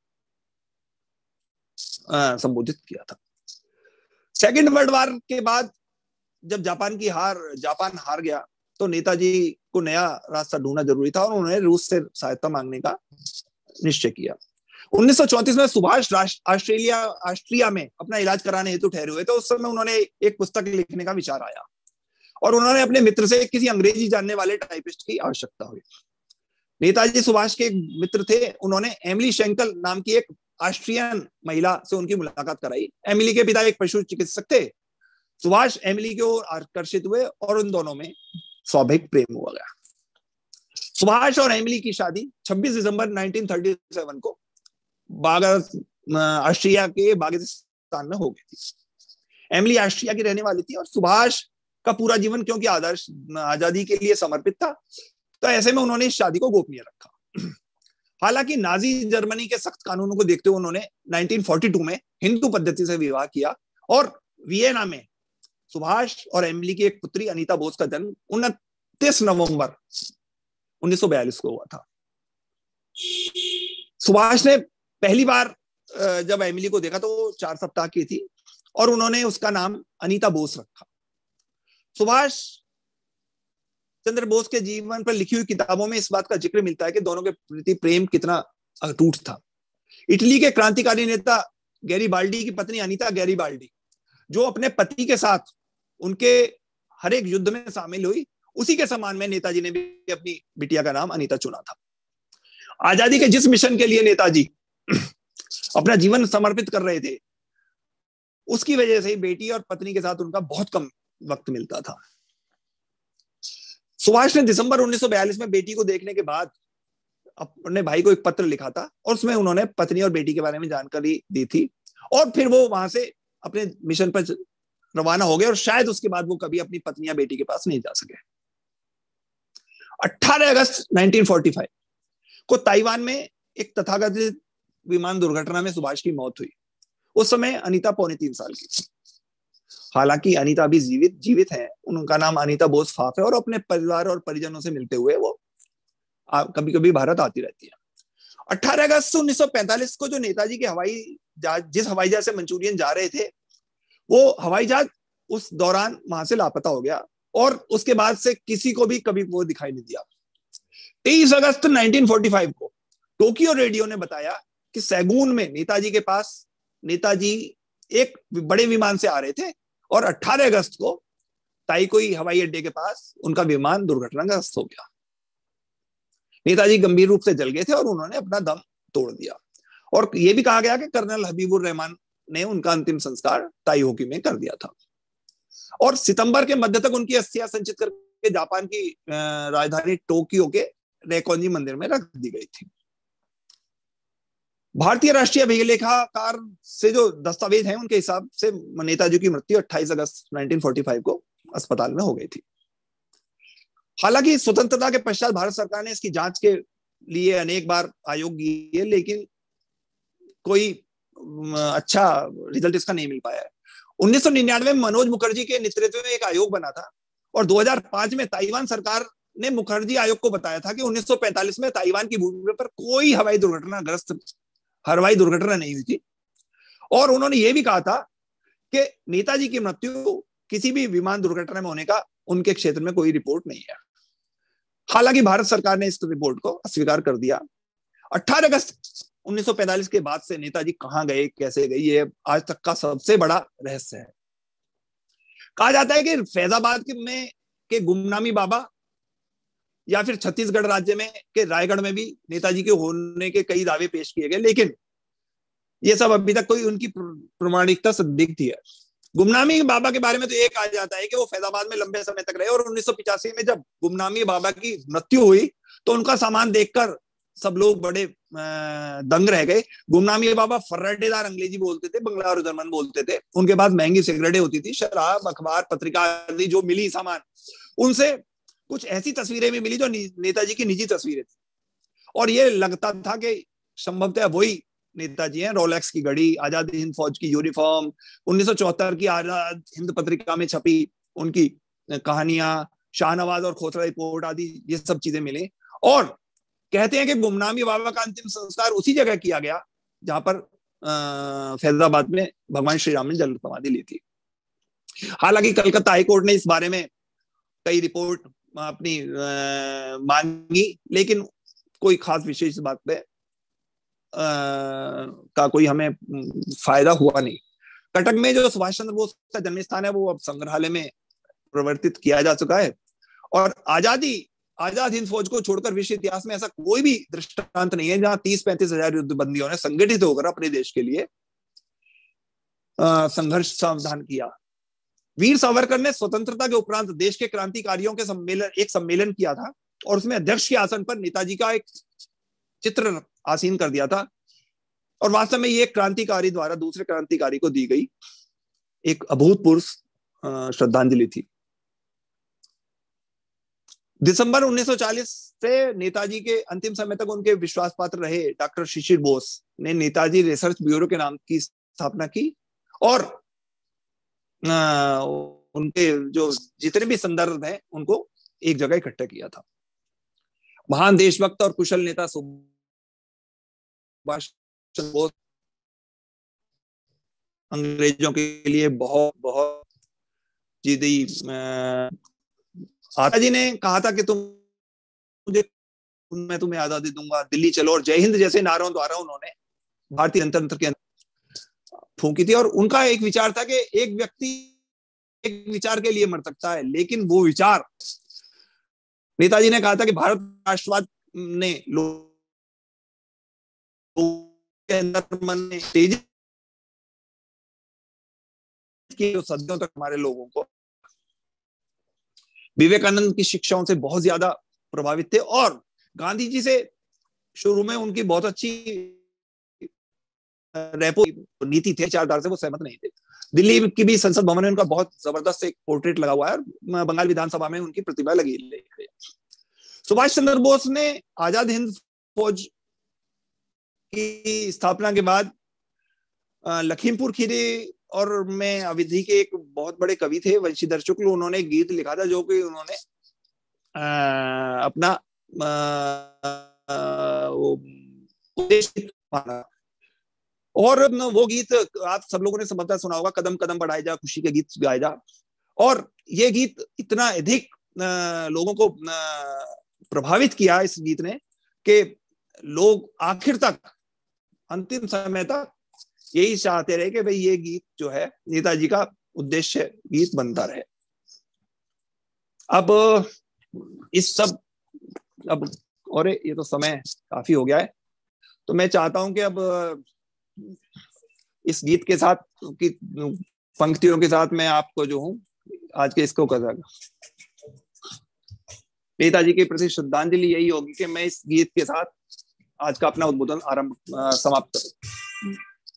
संबोधित किया था। सेकेंड वर्ल्ड वॉर के बाद जब जापान की हार जापान हार गया तो नेताजी को नया रास्ता ढूंढना जरूरी था और उन्होंने रूस से सहायता मांगने का निश्चय किया। उन्नीस सौ चौंतीस में सुभाष ऑस्ट्रेलिया ऑस्ट्रिया में अपना इलाज कराने हेतु ठहरे हुए तो उस समय उन्होंने एक पुस्तक लिखने का विचार आया और उन्होंने अपने मित्र से किसी अंग्रेजी जानने वाले टाइपिस्ट की आवश्यकता हुई। नेताजी सुभाष के एक मित्र थे, उन्होंने एमिली शेंकल नाम की एक ऑस्ट्रियन महिला से उनकी मुलाकात कराई। एमिली के पिता एक पशु चिकित्सक थे। सुभाष एमिली की ओर आकर्षित हुए और उन दोनों में स्वाभाविक प्रेम हुआ गया। सुभाष और एमिली की शादी छब्बीस दिसंबर उन्नीस सौ सैंतीस को बागा ऑस्ट्रिया के बागिस्तान में हो गई थी। एमिली ऑस्ट्रिया की रहने वाली थी और सुभाष का पूरा जीवन क्योंकि आदर्श आजादी के लिए समर्पित था तो ऐसे में उन्होंने इस शादी को गोपनीय रखा। हालांकि नाजी जर्मनी के सख्त कानूनों को देखते हुए उन्होंने उन्नीस सौ बयालीस में हिंदू पद्धति से विवाह किया और वियना में सुभाष और एमिली की एक पुत्री अनीता बोस का जन्म उनतीस नवंबर उन्नीस सौ बयालीस को हुआ था। सुभाष ने पहली बार जब एमिली को देखा तो वो चार सप्ताह की थी और उन्होंने उसका नाम अनीता बोस रखा। सुभाष चंद्र बोस के जीवन पर लिखी हुई किताबों में इस बात का जिक्र मिलता है कि दोनों के प्रति प्रेम कितना अटूट था। इटली के क्रांतिकारी नेता गैरीबाल्डी की पत्नी अनीता गैरीबाल्डी, जो अपने पति के साथ उनके हर एक युद्ध में शामिल हुई, उसी के सम्मान में नेताजी ने भी अपनी बिटिया का नाम अनीता चुना था। आजादी के जिस मिशन के लिए नेताजी अपना जीवन समर्पित कर रहे थे, उसकी वजह से बेटी और पत्नी के साथ उनका बहुत कम वक्त मिलता था। सुभाष ने दिसंबर उन्नीस सौ बयालीस में बेटी को देखने के बाद अपने भाई को एक पत्र लिखा था और उसमें उन्होंने पत्नी और बेटी के बारे में जानकारी दी थी, और फिर वो वहां से अपने मिशन पर रवाना हो गए और शायद उसके बाद वो कभी अपनी पत्नी या बेटी के पास नहीं जा सके। अठारह अगस्त उन्नीस सौ पैंतालीस को ताइवान में एक तथाकथित विमान दुर्घटना में सुभाष की मौत हुई। उस समय अनीता पौने तीन साल की थी। हालांकि अनीता अभी जीवित जीवित है, उनका नाम अनीता बोस फाफ है और अपने परिवार और परिजनों से मिलते हुए वो कभी कभी भारत आती रहती है। अठारह अगस्त उन्नीस सौ पैंतालीस को जो नेताजी के हवाई जहाज जिस हवाई जहाज से मंचूरियन जा रहे थे, वो हवाई जहाज उस दौरान वहां से लापता हो गया और उसके बाद से किसी को भी कभी वो दिखाई नहीं दिया। तेईस अगस्त उन्नीस सौ पैंतालीस को टोक्यो रेडियो ने बताया कि सैगून में नेताजी के पास नेताजी एक बड़े विमान से आ रहे थे और अठारह अगस्त को ताइकोई हवाई अड्डे के पास उनका विमान दुर्घटनाग्रस्त हो गया। नेताजी गंभीर रूप से जल गए थे और उन्होंने अपना दम तोड़ दिया, और यह भी कहा गया कि कर्नल हबीबुर रहमान ने उनका अंतिम संस्कार ताइहोकी में कर दिया था और सितंबर के मध्य तक उनकी अस्थियां संचित करके जापान की राजधानी टोक्यो के रेकोंजी मंदिर में रख दी गई थी। भारतीय राष्ट्रीय अभिलेखाकार से जो दस्तावेज हैं, उनके हिसाब से नेताजी की मृत्यु अट्ठाईस अगस्त उन्नीस सौ पैंतालीस को अस्पताल में हो गई थी। हालांकि स्वतंत्रता के पश्चात भारत सरकार ने इसकी जांच के लिए अनेक बार आयोग किए, लेकिन कोई अच्छा रिजल्ट इसका नहीं मिल पाया है। उन्नीस सौ निन्यानवे में मनोज मुखर्जी के नेतृत्व में एक आयोग बना था और दो हज़ार पाँच में ताइवान सरकार ने मुखर्जी आयोग को बताया था कि उन्नीस सौ पैंतालीस में ताइवान की भूमि पर कोई हवाई दुर्घटनाग्रस्त हवाई दुर्घटना नहीं हुई थी, और उन्होंने ये भी कहा था कि नेताजी की मृत्यु किसी भी विमान दुर्घटना में होने का उनके क्षेत्र में कोई रिपोर्ट नहीं है। हालांकि भारत सरकार ने इस रिपोर्ट को अस्वीकार कर दिया। अठारह अगस्त उन्नीस सौ पैंतालीस के बाद से नेताजी कहां गए, कैसे गए, ये आज तक का सबसे बड़ा रहस्य है। कहा जाता है कि फैजाबाद में के गुमनामी बाबा या फिर छत्तीसगढ़ राज्य में के रायगढ़ में भी नेताजी के होने के कई दावे पेश किए गए, लेकिन ये सब अभी तक कोई उनकी प्रमाणिकता संदिग्ध है। गुमनामी बाबा के बारे में तो ये कहा जाता है कि वो फैजाबाद में लंबे समय तक रहे और उन्नीस सौ पिचासी में जब गुमनामी बाबा की मृत्यु हुई तो उनका सामान देखकर सब लोग बड़े दंग रह गए। गुमनामी बाबा फर्राटेदार अंग्रेजी बोलते थे, बंगला और जर्मन बोलते थे। उनके पास महंगी सिगरेटें होती थी, शराब, अखबार, पत्रिका आदि जो मिली सामान, उनसे कुछ ऐसी तस्वीरें भी मिली जो नेताजी की निजी तस्वीरें थी, और ये लगता था कि संभवतः वही नेताजी हैं। रोलेक्स की घड़ी, आजाद हिंद फौज की यूनिफॉर्म, उन्नीस सौ चौहत्तर की आजाद हिंद पत्रिका में छपी उनकी कहानियां, शाहनवाज और खोसला रिपोर्ट आदि, ये सब चीजें मिली। और कहते हैं कि गुमनामी बाबा का अंतिम संस्कार उसी जगह किया गया जहां पर फैजाबाद में भगवान श्री राम ने जल समाधि ली थी। हालांकि कलकत्ता हाईकोर्ट ने इस बारे में कई रिपोर्ट अपनी मांगी, लेकिन कोई खास विशेष बात पे आ, का कोई हमें फायदा हुआ नहीं। कटक में जो सुभाष चंद्र बोस का जन्म स्थान है वो अब संग्रहालय में परिवर्तित किया जा चुका है, और आजादी आजाद हिंद फौज को छोड़कर विश्व इतिहास में ऐसा कोई भी दृष्टांत नहीं है जहां तीस पैंतीस हजार युद्धबंदियों ने संगठित होकर अपने देश के लिए संघर्ष सावधान किया। वीर सावरकर ने स्वतंत्रता के उपरांत देश के क्रांतिकारियों के सम्मेलन एक सम्मेलन किया था और उसमें अध्यक्ष के आसन पर नेताजी का एक चित्र आसीन कर दिया था, और वास्तव में ये क्रांतिकारी द्वारा दूसरे क्रांतिकारी को दी गई एक अभूतपूर्व श्रद्धांजलि थी। दिसंबर उन्नीस सौ चालीस से नेताजी के अंतिम समय तक उनके विश्वास पात्र रहे डॉक्टर शिशिर बोस ने नेताजी रिसर्च ब्यूरो के नाम की स्थापना की, और आ, उनके जो जितने भी संदर्भ हैं उनको एक जगह इकट्ठा किया था। महान देशभक्त और कुशल नेता सुभाष चंद्र बोस अंग्रेजों के लिए बहुत बहुत जिद्दी आता जी ने कहा था कि तुम मुझे, मैं तुम्हें आजादी दूंगा, दिल्ली चलो, और जय हिंद जैसे नारों द्वारा उन्होंने भारतीय जनतंत्र के अंदर फूंकी थी। और उनका एक विचार था कि एक व्यक्ति एक विचार के लिए मर सकता है, लेकिन वो विचार, नेताजी ने कहा था कि भारत राष्ट्रवाद ने लोगों के अंदर मन में तेजी की, जो सदियों तक हमारे लोगों को विवेकानंद की शिक्षाओं से बहुत ज्यादा प्रभावित थे, और गांधी जी से शुरू में उनकी बहुत अच्छी रेपो नीति थी, विचारधारा से वो सहमत नहीं थे। दिल्ली की भी संसद भवन में उनका बहुत जबरदस्त एक पोर्ट्रेट लगा हुआ है, और बंगाल विधानसभा में उनकी प्रतिभा लगी है। सुभाष चंद्र बोस ने आजाद हिंद फौज की स्थापना के बाद लखीमपुर खीरी और में अवधि के एक बहुत बड़े कवि थे वंशीधर शुक्ल, उन्होंने एक गीत लिखा था जो कि उन्होंने आ, अपना उद्देश्य माना। और वो गीत आप सब लोगों ने संभवतः सुना होगा, कदम कदम बढ़ाए जा, खुशी के गीत गाए जा। और ये गीत इतना अधिक लोगों को प्रभावित किया इस गीत ने कि लोग आखिर तक, अंतिम समय तक यही चाहते रहे कि भाई ये गीत जो है नेताजी का उद्देश्य गीत बनता रहे। अब इस सब, अब और ये तो समय काफी हो गया है, तो मैं चाहता हूं कि अब इस गीत के साथ की पंक्तियों के साथ मैं आपको जो हूं आज के इसको कर नेताजी के प्रति श्रद्धांजलि यही होगी कि मैं इस गीत के साथ आज का अपना उद्बोधन आरंभ समाप्त करूं।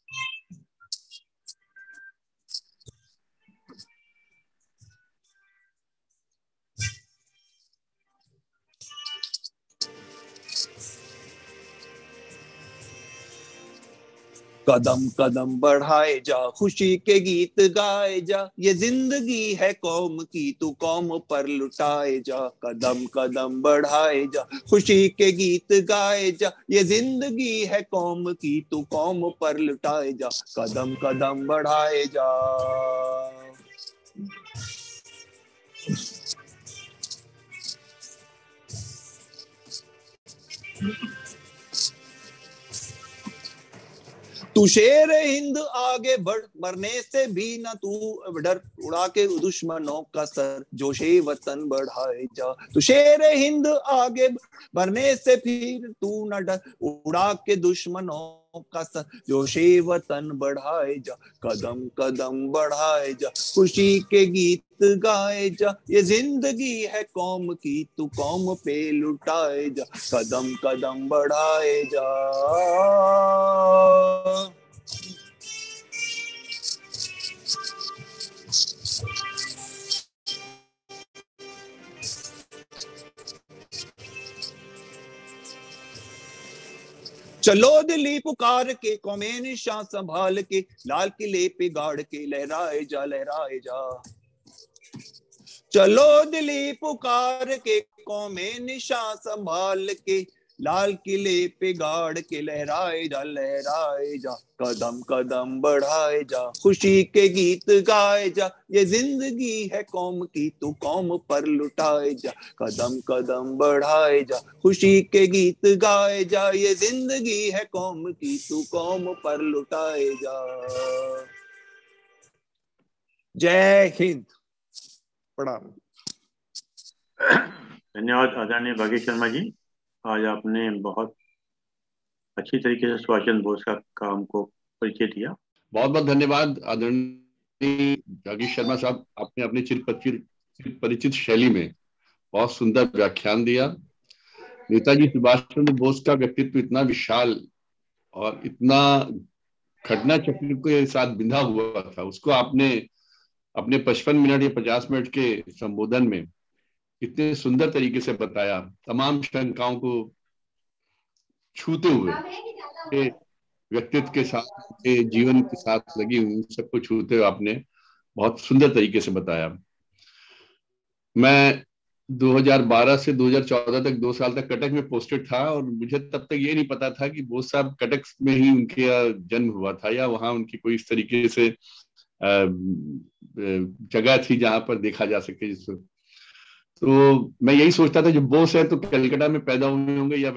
कदम कदम बढ़ाए जा, खुशी के गीत गाए जा, ये जिंदगी है कौम की, तू कौम पर लुटाए जा। कदम कदम बढ़ाए जा, खुशी के गीत गाए जा, ये जिंदगी है कौम की, तू कौम पर लुटाए जा। कदम कदम बढ़ाए जा। तू शेर हिंद आगे बढ़, मरने से भी न तू डर, उड़ा के दुश्मनों का सर, जोशे वतन बढ़ाए जा। तू शेर हिंद आगे मरने से फिर तू न डर, उड़ा के दुश्मनों का सर, जोशे वतन बढ़ाए जा। कदम कदम बढ़ाए जा, खुशी के गीत गाए जा, ये जिंदगी है कौम की, तू कौम पे लुटाए जा। कदम कदम बढ़ाए जा। चलो दिल्ली पुकार के, कौमे निशान संभाल के, लाल किले पे गाड़ के लहराए जा, लहराए जा। चलो दिल्ली पुकार के, कौमे निशान संभाल के, लाल किले पे गाड़ के लहराए जा, लहराए जा। कदम कदम बढ़ाए जा, खुशी के गीत गाए जा, ये जिंदगी है कौम की, तू कौम पर लुटाए जा। कदम कदम बढ़ाए जा, खुशी के गीत गाए जा, ये जिंदगी है कौम की, तू कौम पर लुटाए जा। जय हिंद। प्रणाम। धन्यवाद आदरणीय भागीश शर्मा जी। आज आपने बहुत अच्छी तरीके से सुभाष चंद्र बोस का काम को परिचय दिया। बहुत बहुत धन्यवाद आदरणीय भागीश शर्मा साहब, आपने अपने चिर परिचित परिचित शैली में बहुत सुंदर व्याख्यान दिया। नेताजी सुभाष चंद्र बोस का व्यक्तित्व इतना विशाल और इतना घटना चक्र के साथ बिंधा हुआ था, उसको आपने अपने पचपन मिनट या पचास मिनट के संबोधन में इतने सुंदर तरीके से बताया। तमाम शंकाओं को छूते हुए, व्यक्तित्व के साथ, जीवन के साथ लगी हुई सबको छूते हुए आपने बहुत सुंदर तरीके से बताया। मैं दो हज़ार बारह से दो हज़ार चौदह तक, दो साल तक कटक में पोस्टेड था, और मुझे तब तक ये नहीं पता था कि बोस साहब कटक में ही उनके जन्म हुआ था या वहां उनकी कोई इस तरीके से जगह थी जहां पर देखा जा सके जिसको। तो मैं यही सोचता था जो बोस है तो कलकत्ता में पैदा हुए होंगे या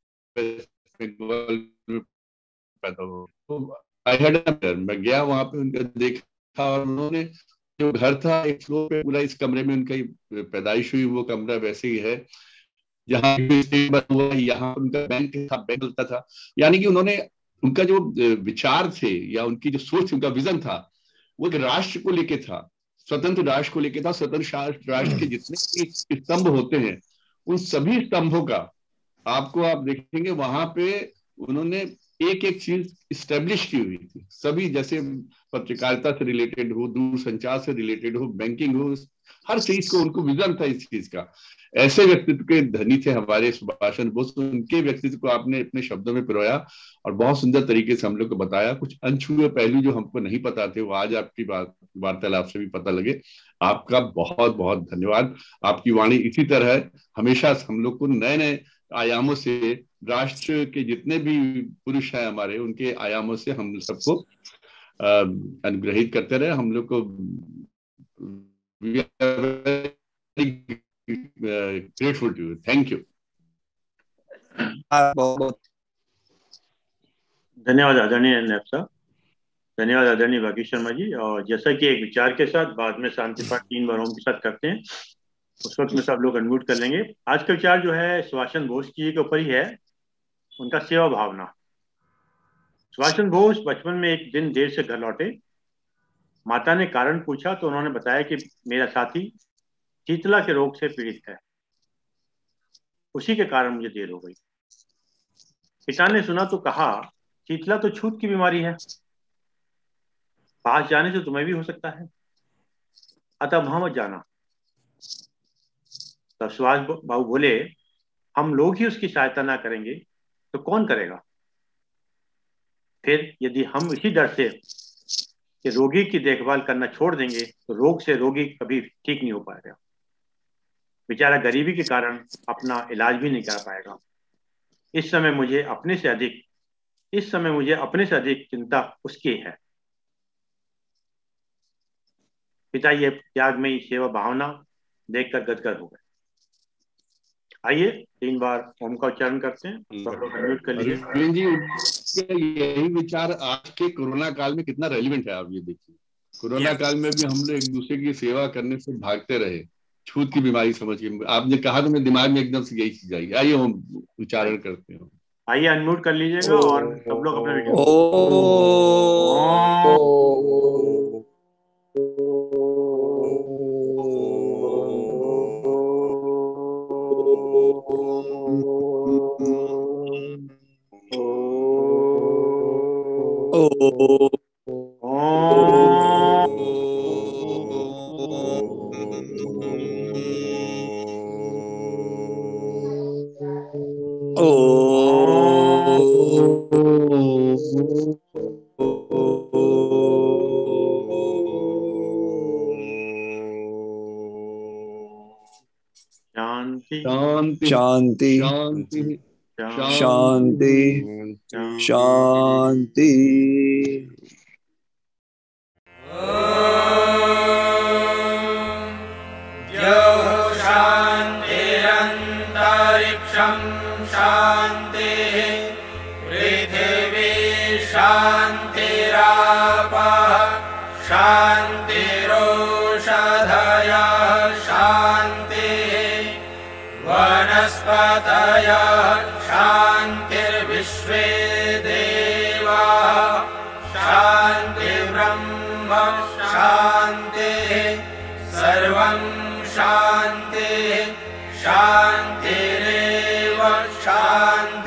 बंगाल में पैदा हुए। तो आई हैड मैं गया वहां पे, उनका देखा, और उन्होंने जो घर था एक फ्लोर पे पूरा, इस कमरे में उनका पैदाइश हुई, वो कमरा वैसे ही है जहाँ हुआ, यहाँ उनका बैंक था, बैंक चलता था। यानी कि उन्होंने, उनका जो विचार थे या उनकी जो सोच, उनका विजन था, वो एक राष्ट्र को लेके था, स्वतंत्र राष्ट्र को लेके था। स्वतंत्र राष्ट्र के जितने भी स्तंभ होते हैं, उन सभी स्तंभों का आपको आप देखेंगे वहां पे उन्होंने एक एक चीज स्टेब्लिश की हुई थी। सभी, जैसे पत्रकारिता से रिलेटेड हो, दूरसंचार से रिलेटेड हो, बैंकिंग हो, हर चीज को उनको विजन था इस चीज का। ऐसे व्यक्तित्व के धनी थे हमारे सुभाष चंद्र बोस। उनके व्यक्तित्व को आपने अपने शब्दों में पिरोया और बहुत सुंदर तरीके से हम लोग को बताया। कुछ अनछुए पहलू जो हमको नहीं पता थे, वो आज आपकी बात वार्तालाप से भी पता लगे। आपका बहुत बहुत धन्यवाद। आपकी वाणी इसी तरह हमेशा हम लोग को नए नए आयामों से, राष्ट्र के जितने भी पुरुष हैं हमारे, उनके आयामों से हम सबको अनुग्रहित करते रहे। हम लोग को grateful to you. Thank you. बहुत बहुत धन्यवाद आदरणीय नायब साहब, धन्यवाद आदरणीय भागीश शर्मा जी। और जैसा कि एक विचार के साथ बाद में शांति पाठ तीन बार ओम के साथ करते हैं, उस वक्त में सब लोग अनम्यूट कर लेंगे। आज का विचार जो है सुभाष चंद्र बोस जी के ऊपर ही है, उनका सेवा भावना। सुभाष चंद्र बोस बचपन में एक दिन देर से घर लौटे। माता ने कारण पूछा तो उन्होंने बताया कि मेरा साथी शीतला के रोग से पीड़ित है, उसी के कारण मुझे देर हो गई। पिता ने सुना तो कहा, शीतला तो छूत की बीमारी है, पास जाने से तुम्हें भी हो सकता है, अतः वहां मत जाना। तब सुभाष बाबू बोले, हम लोग ही उसकी सहायता ना करेंगे तो कौन करेगा? फिर यदि हम इसी डर से कि रोगी की देखभाल करना छोड़ देंगे तो रोग से रोगी कभी ठीक नहीं हो पाएगा। बेचारा गरीबी के कारण अपना इलाज भी नहीं कर पाएगा। इस समय मुझे अपने से अधिक इस समय मुझे अपने से अधिक चिंता उसकी है। पिता ये त्याग में सेवा भावना देखकर गदगद हो गए। आइए तीन बार ओम का उच्चारण करते हैं। सब लोग अनम्यूट कर लीजिए। अरविंद जी, उनका यही विचार आज के कोरोना काल में कितना रेलिवेंट है, आप ये देखिए। कोरोना काल में भी हम लोग एक दूसरे की सेवा करने से भागते रहे, छूत की बीमारी समझ के। आपने कहा तो मेरे दिमाग में एकदम से यही चीज आई। आइए हम उच्चारण करते हैं। आइए अनम्यूट कर लीजिएगा और सब लोग अपने वीडियो शांति शांति शांति शांति शांति। शांतिरन्तरिक्षं शान्तिः पृथिवी शान्तिरापः शान्तिरोषधयः शान्तिः वनस्पतयः शान्तिर्विश्वे देवाः शान्तिर्ब्रह्म शान्तिः सर्वं शान्तिः शान्तिरेव शान्तिः।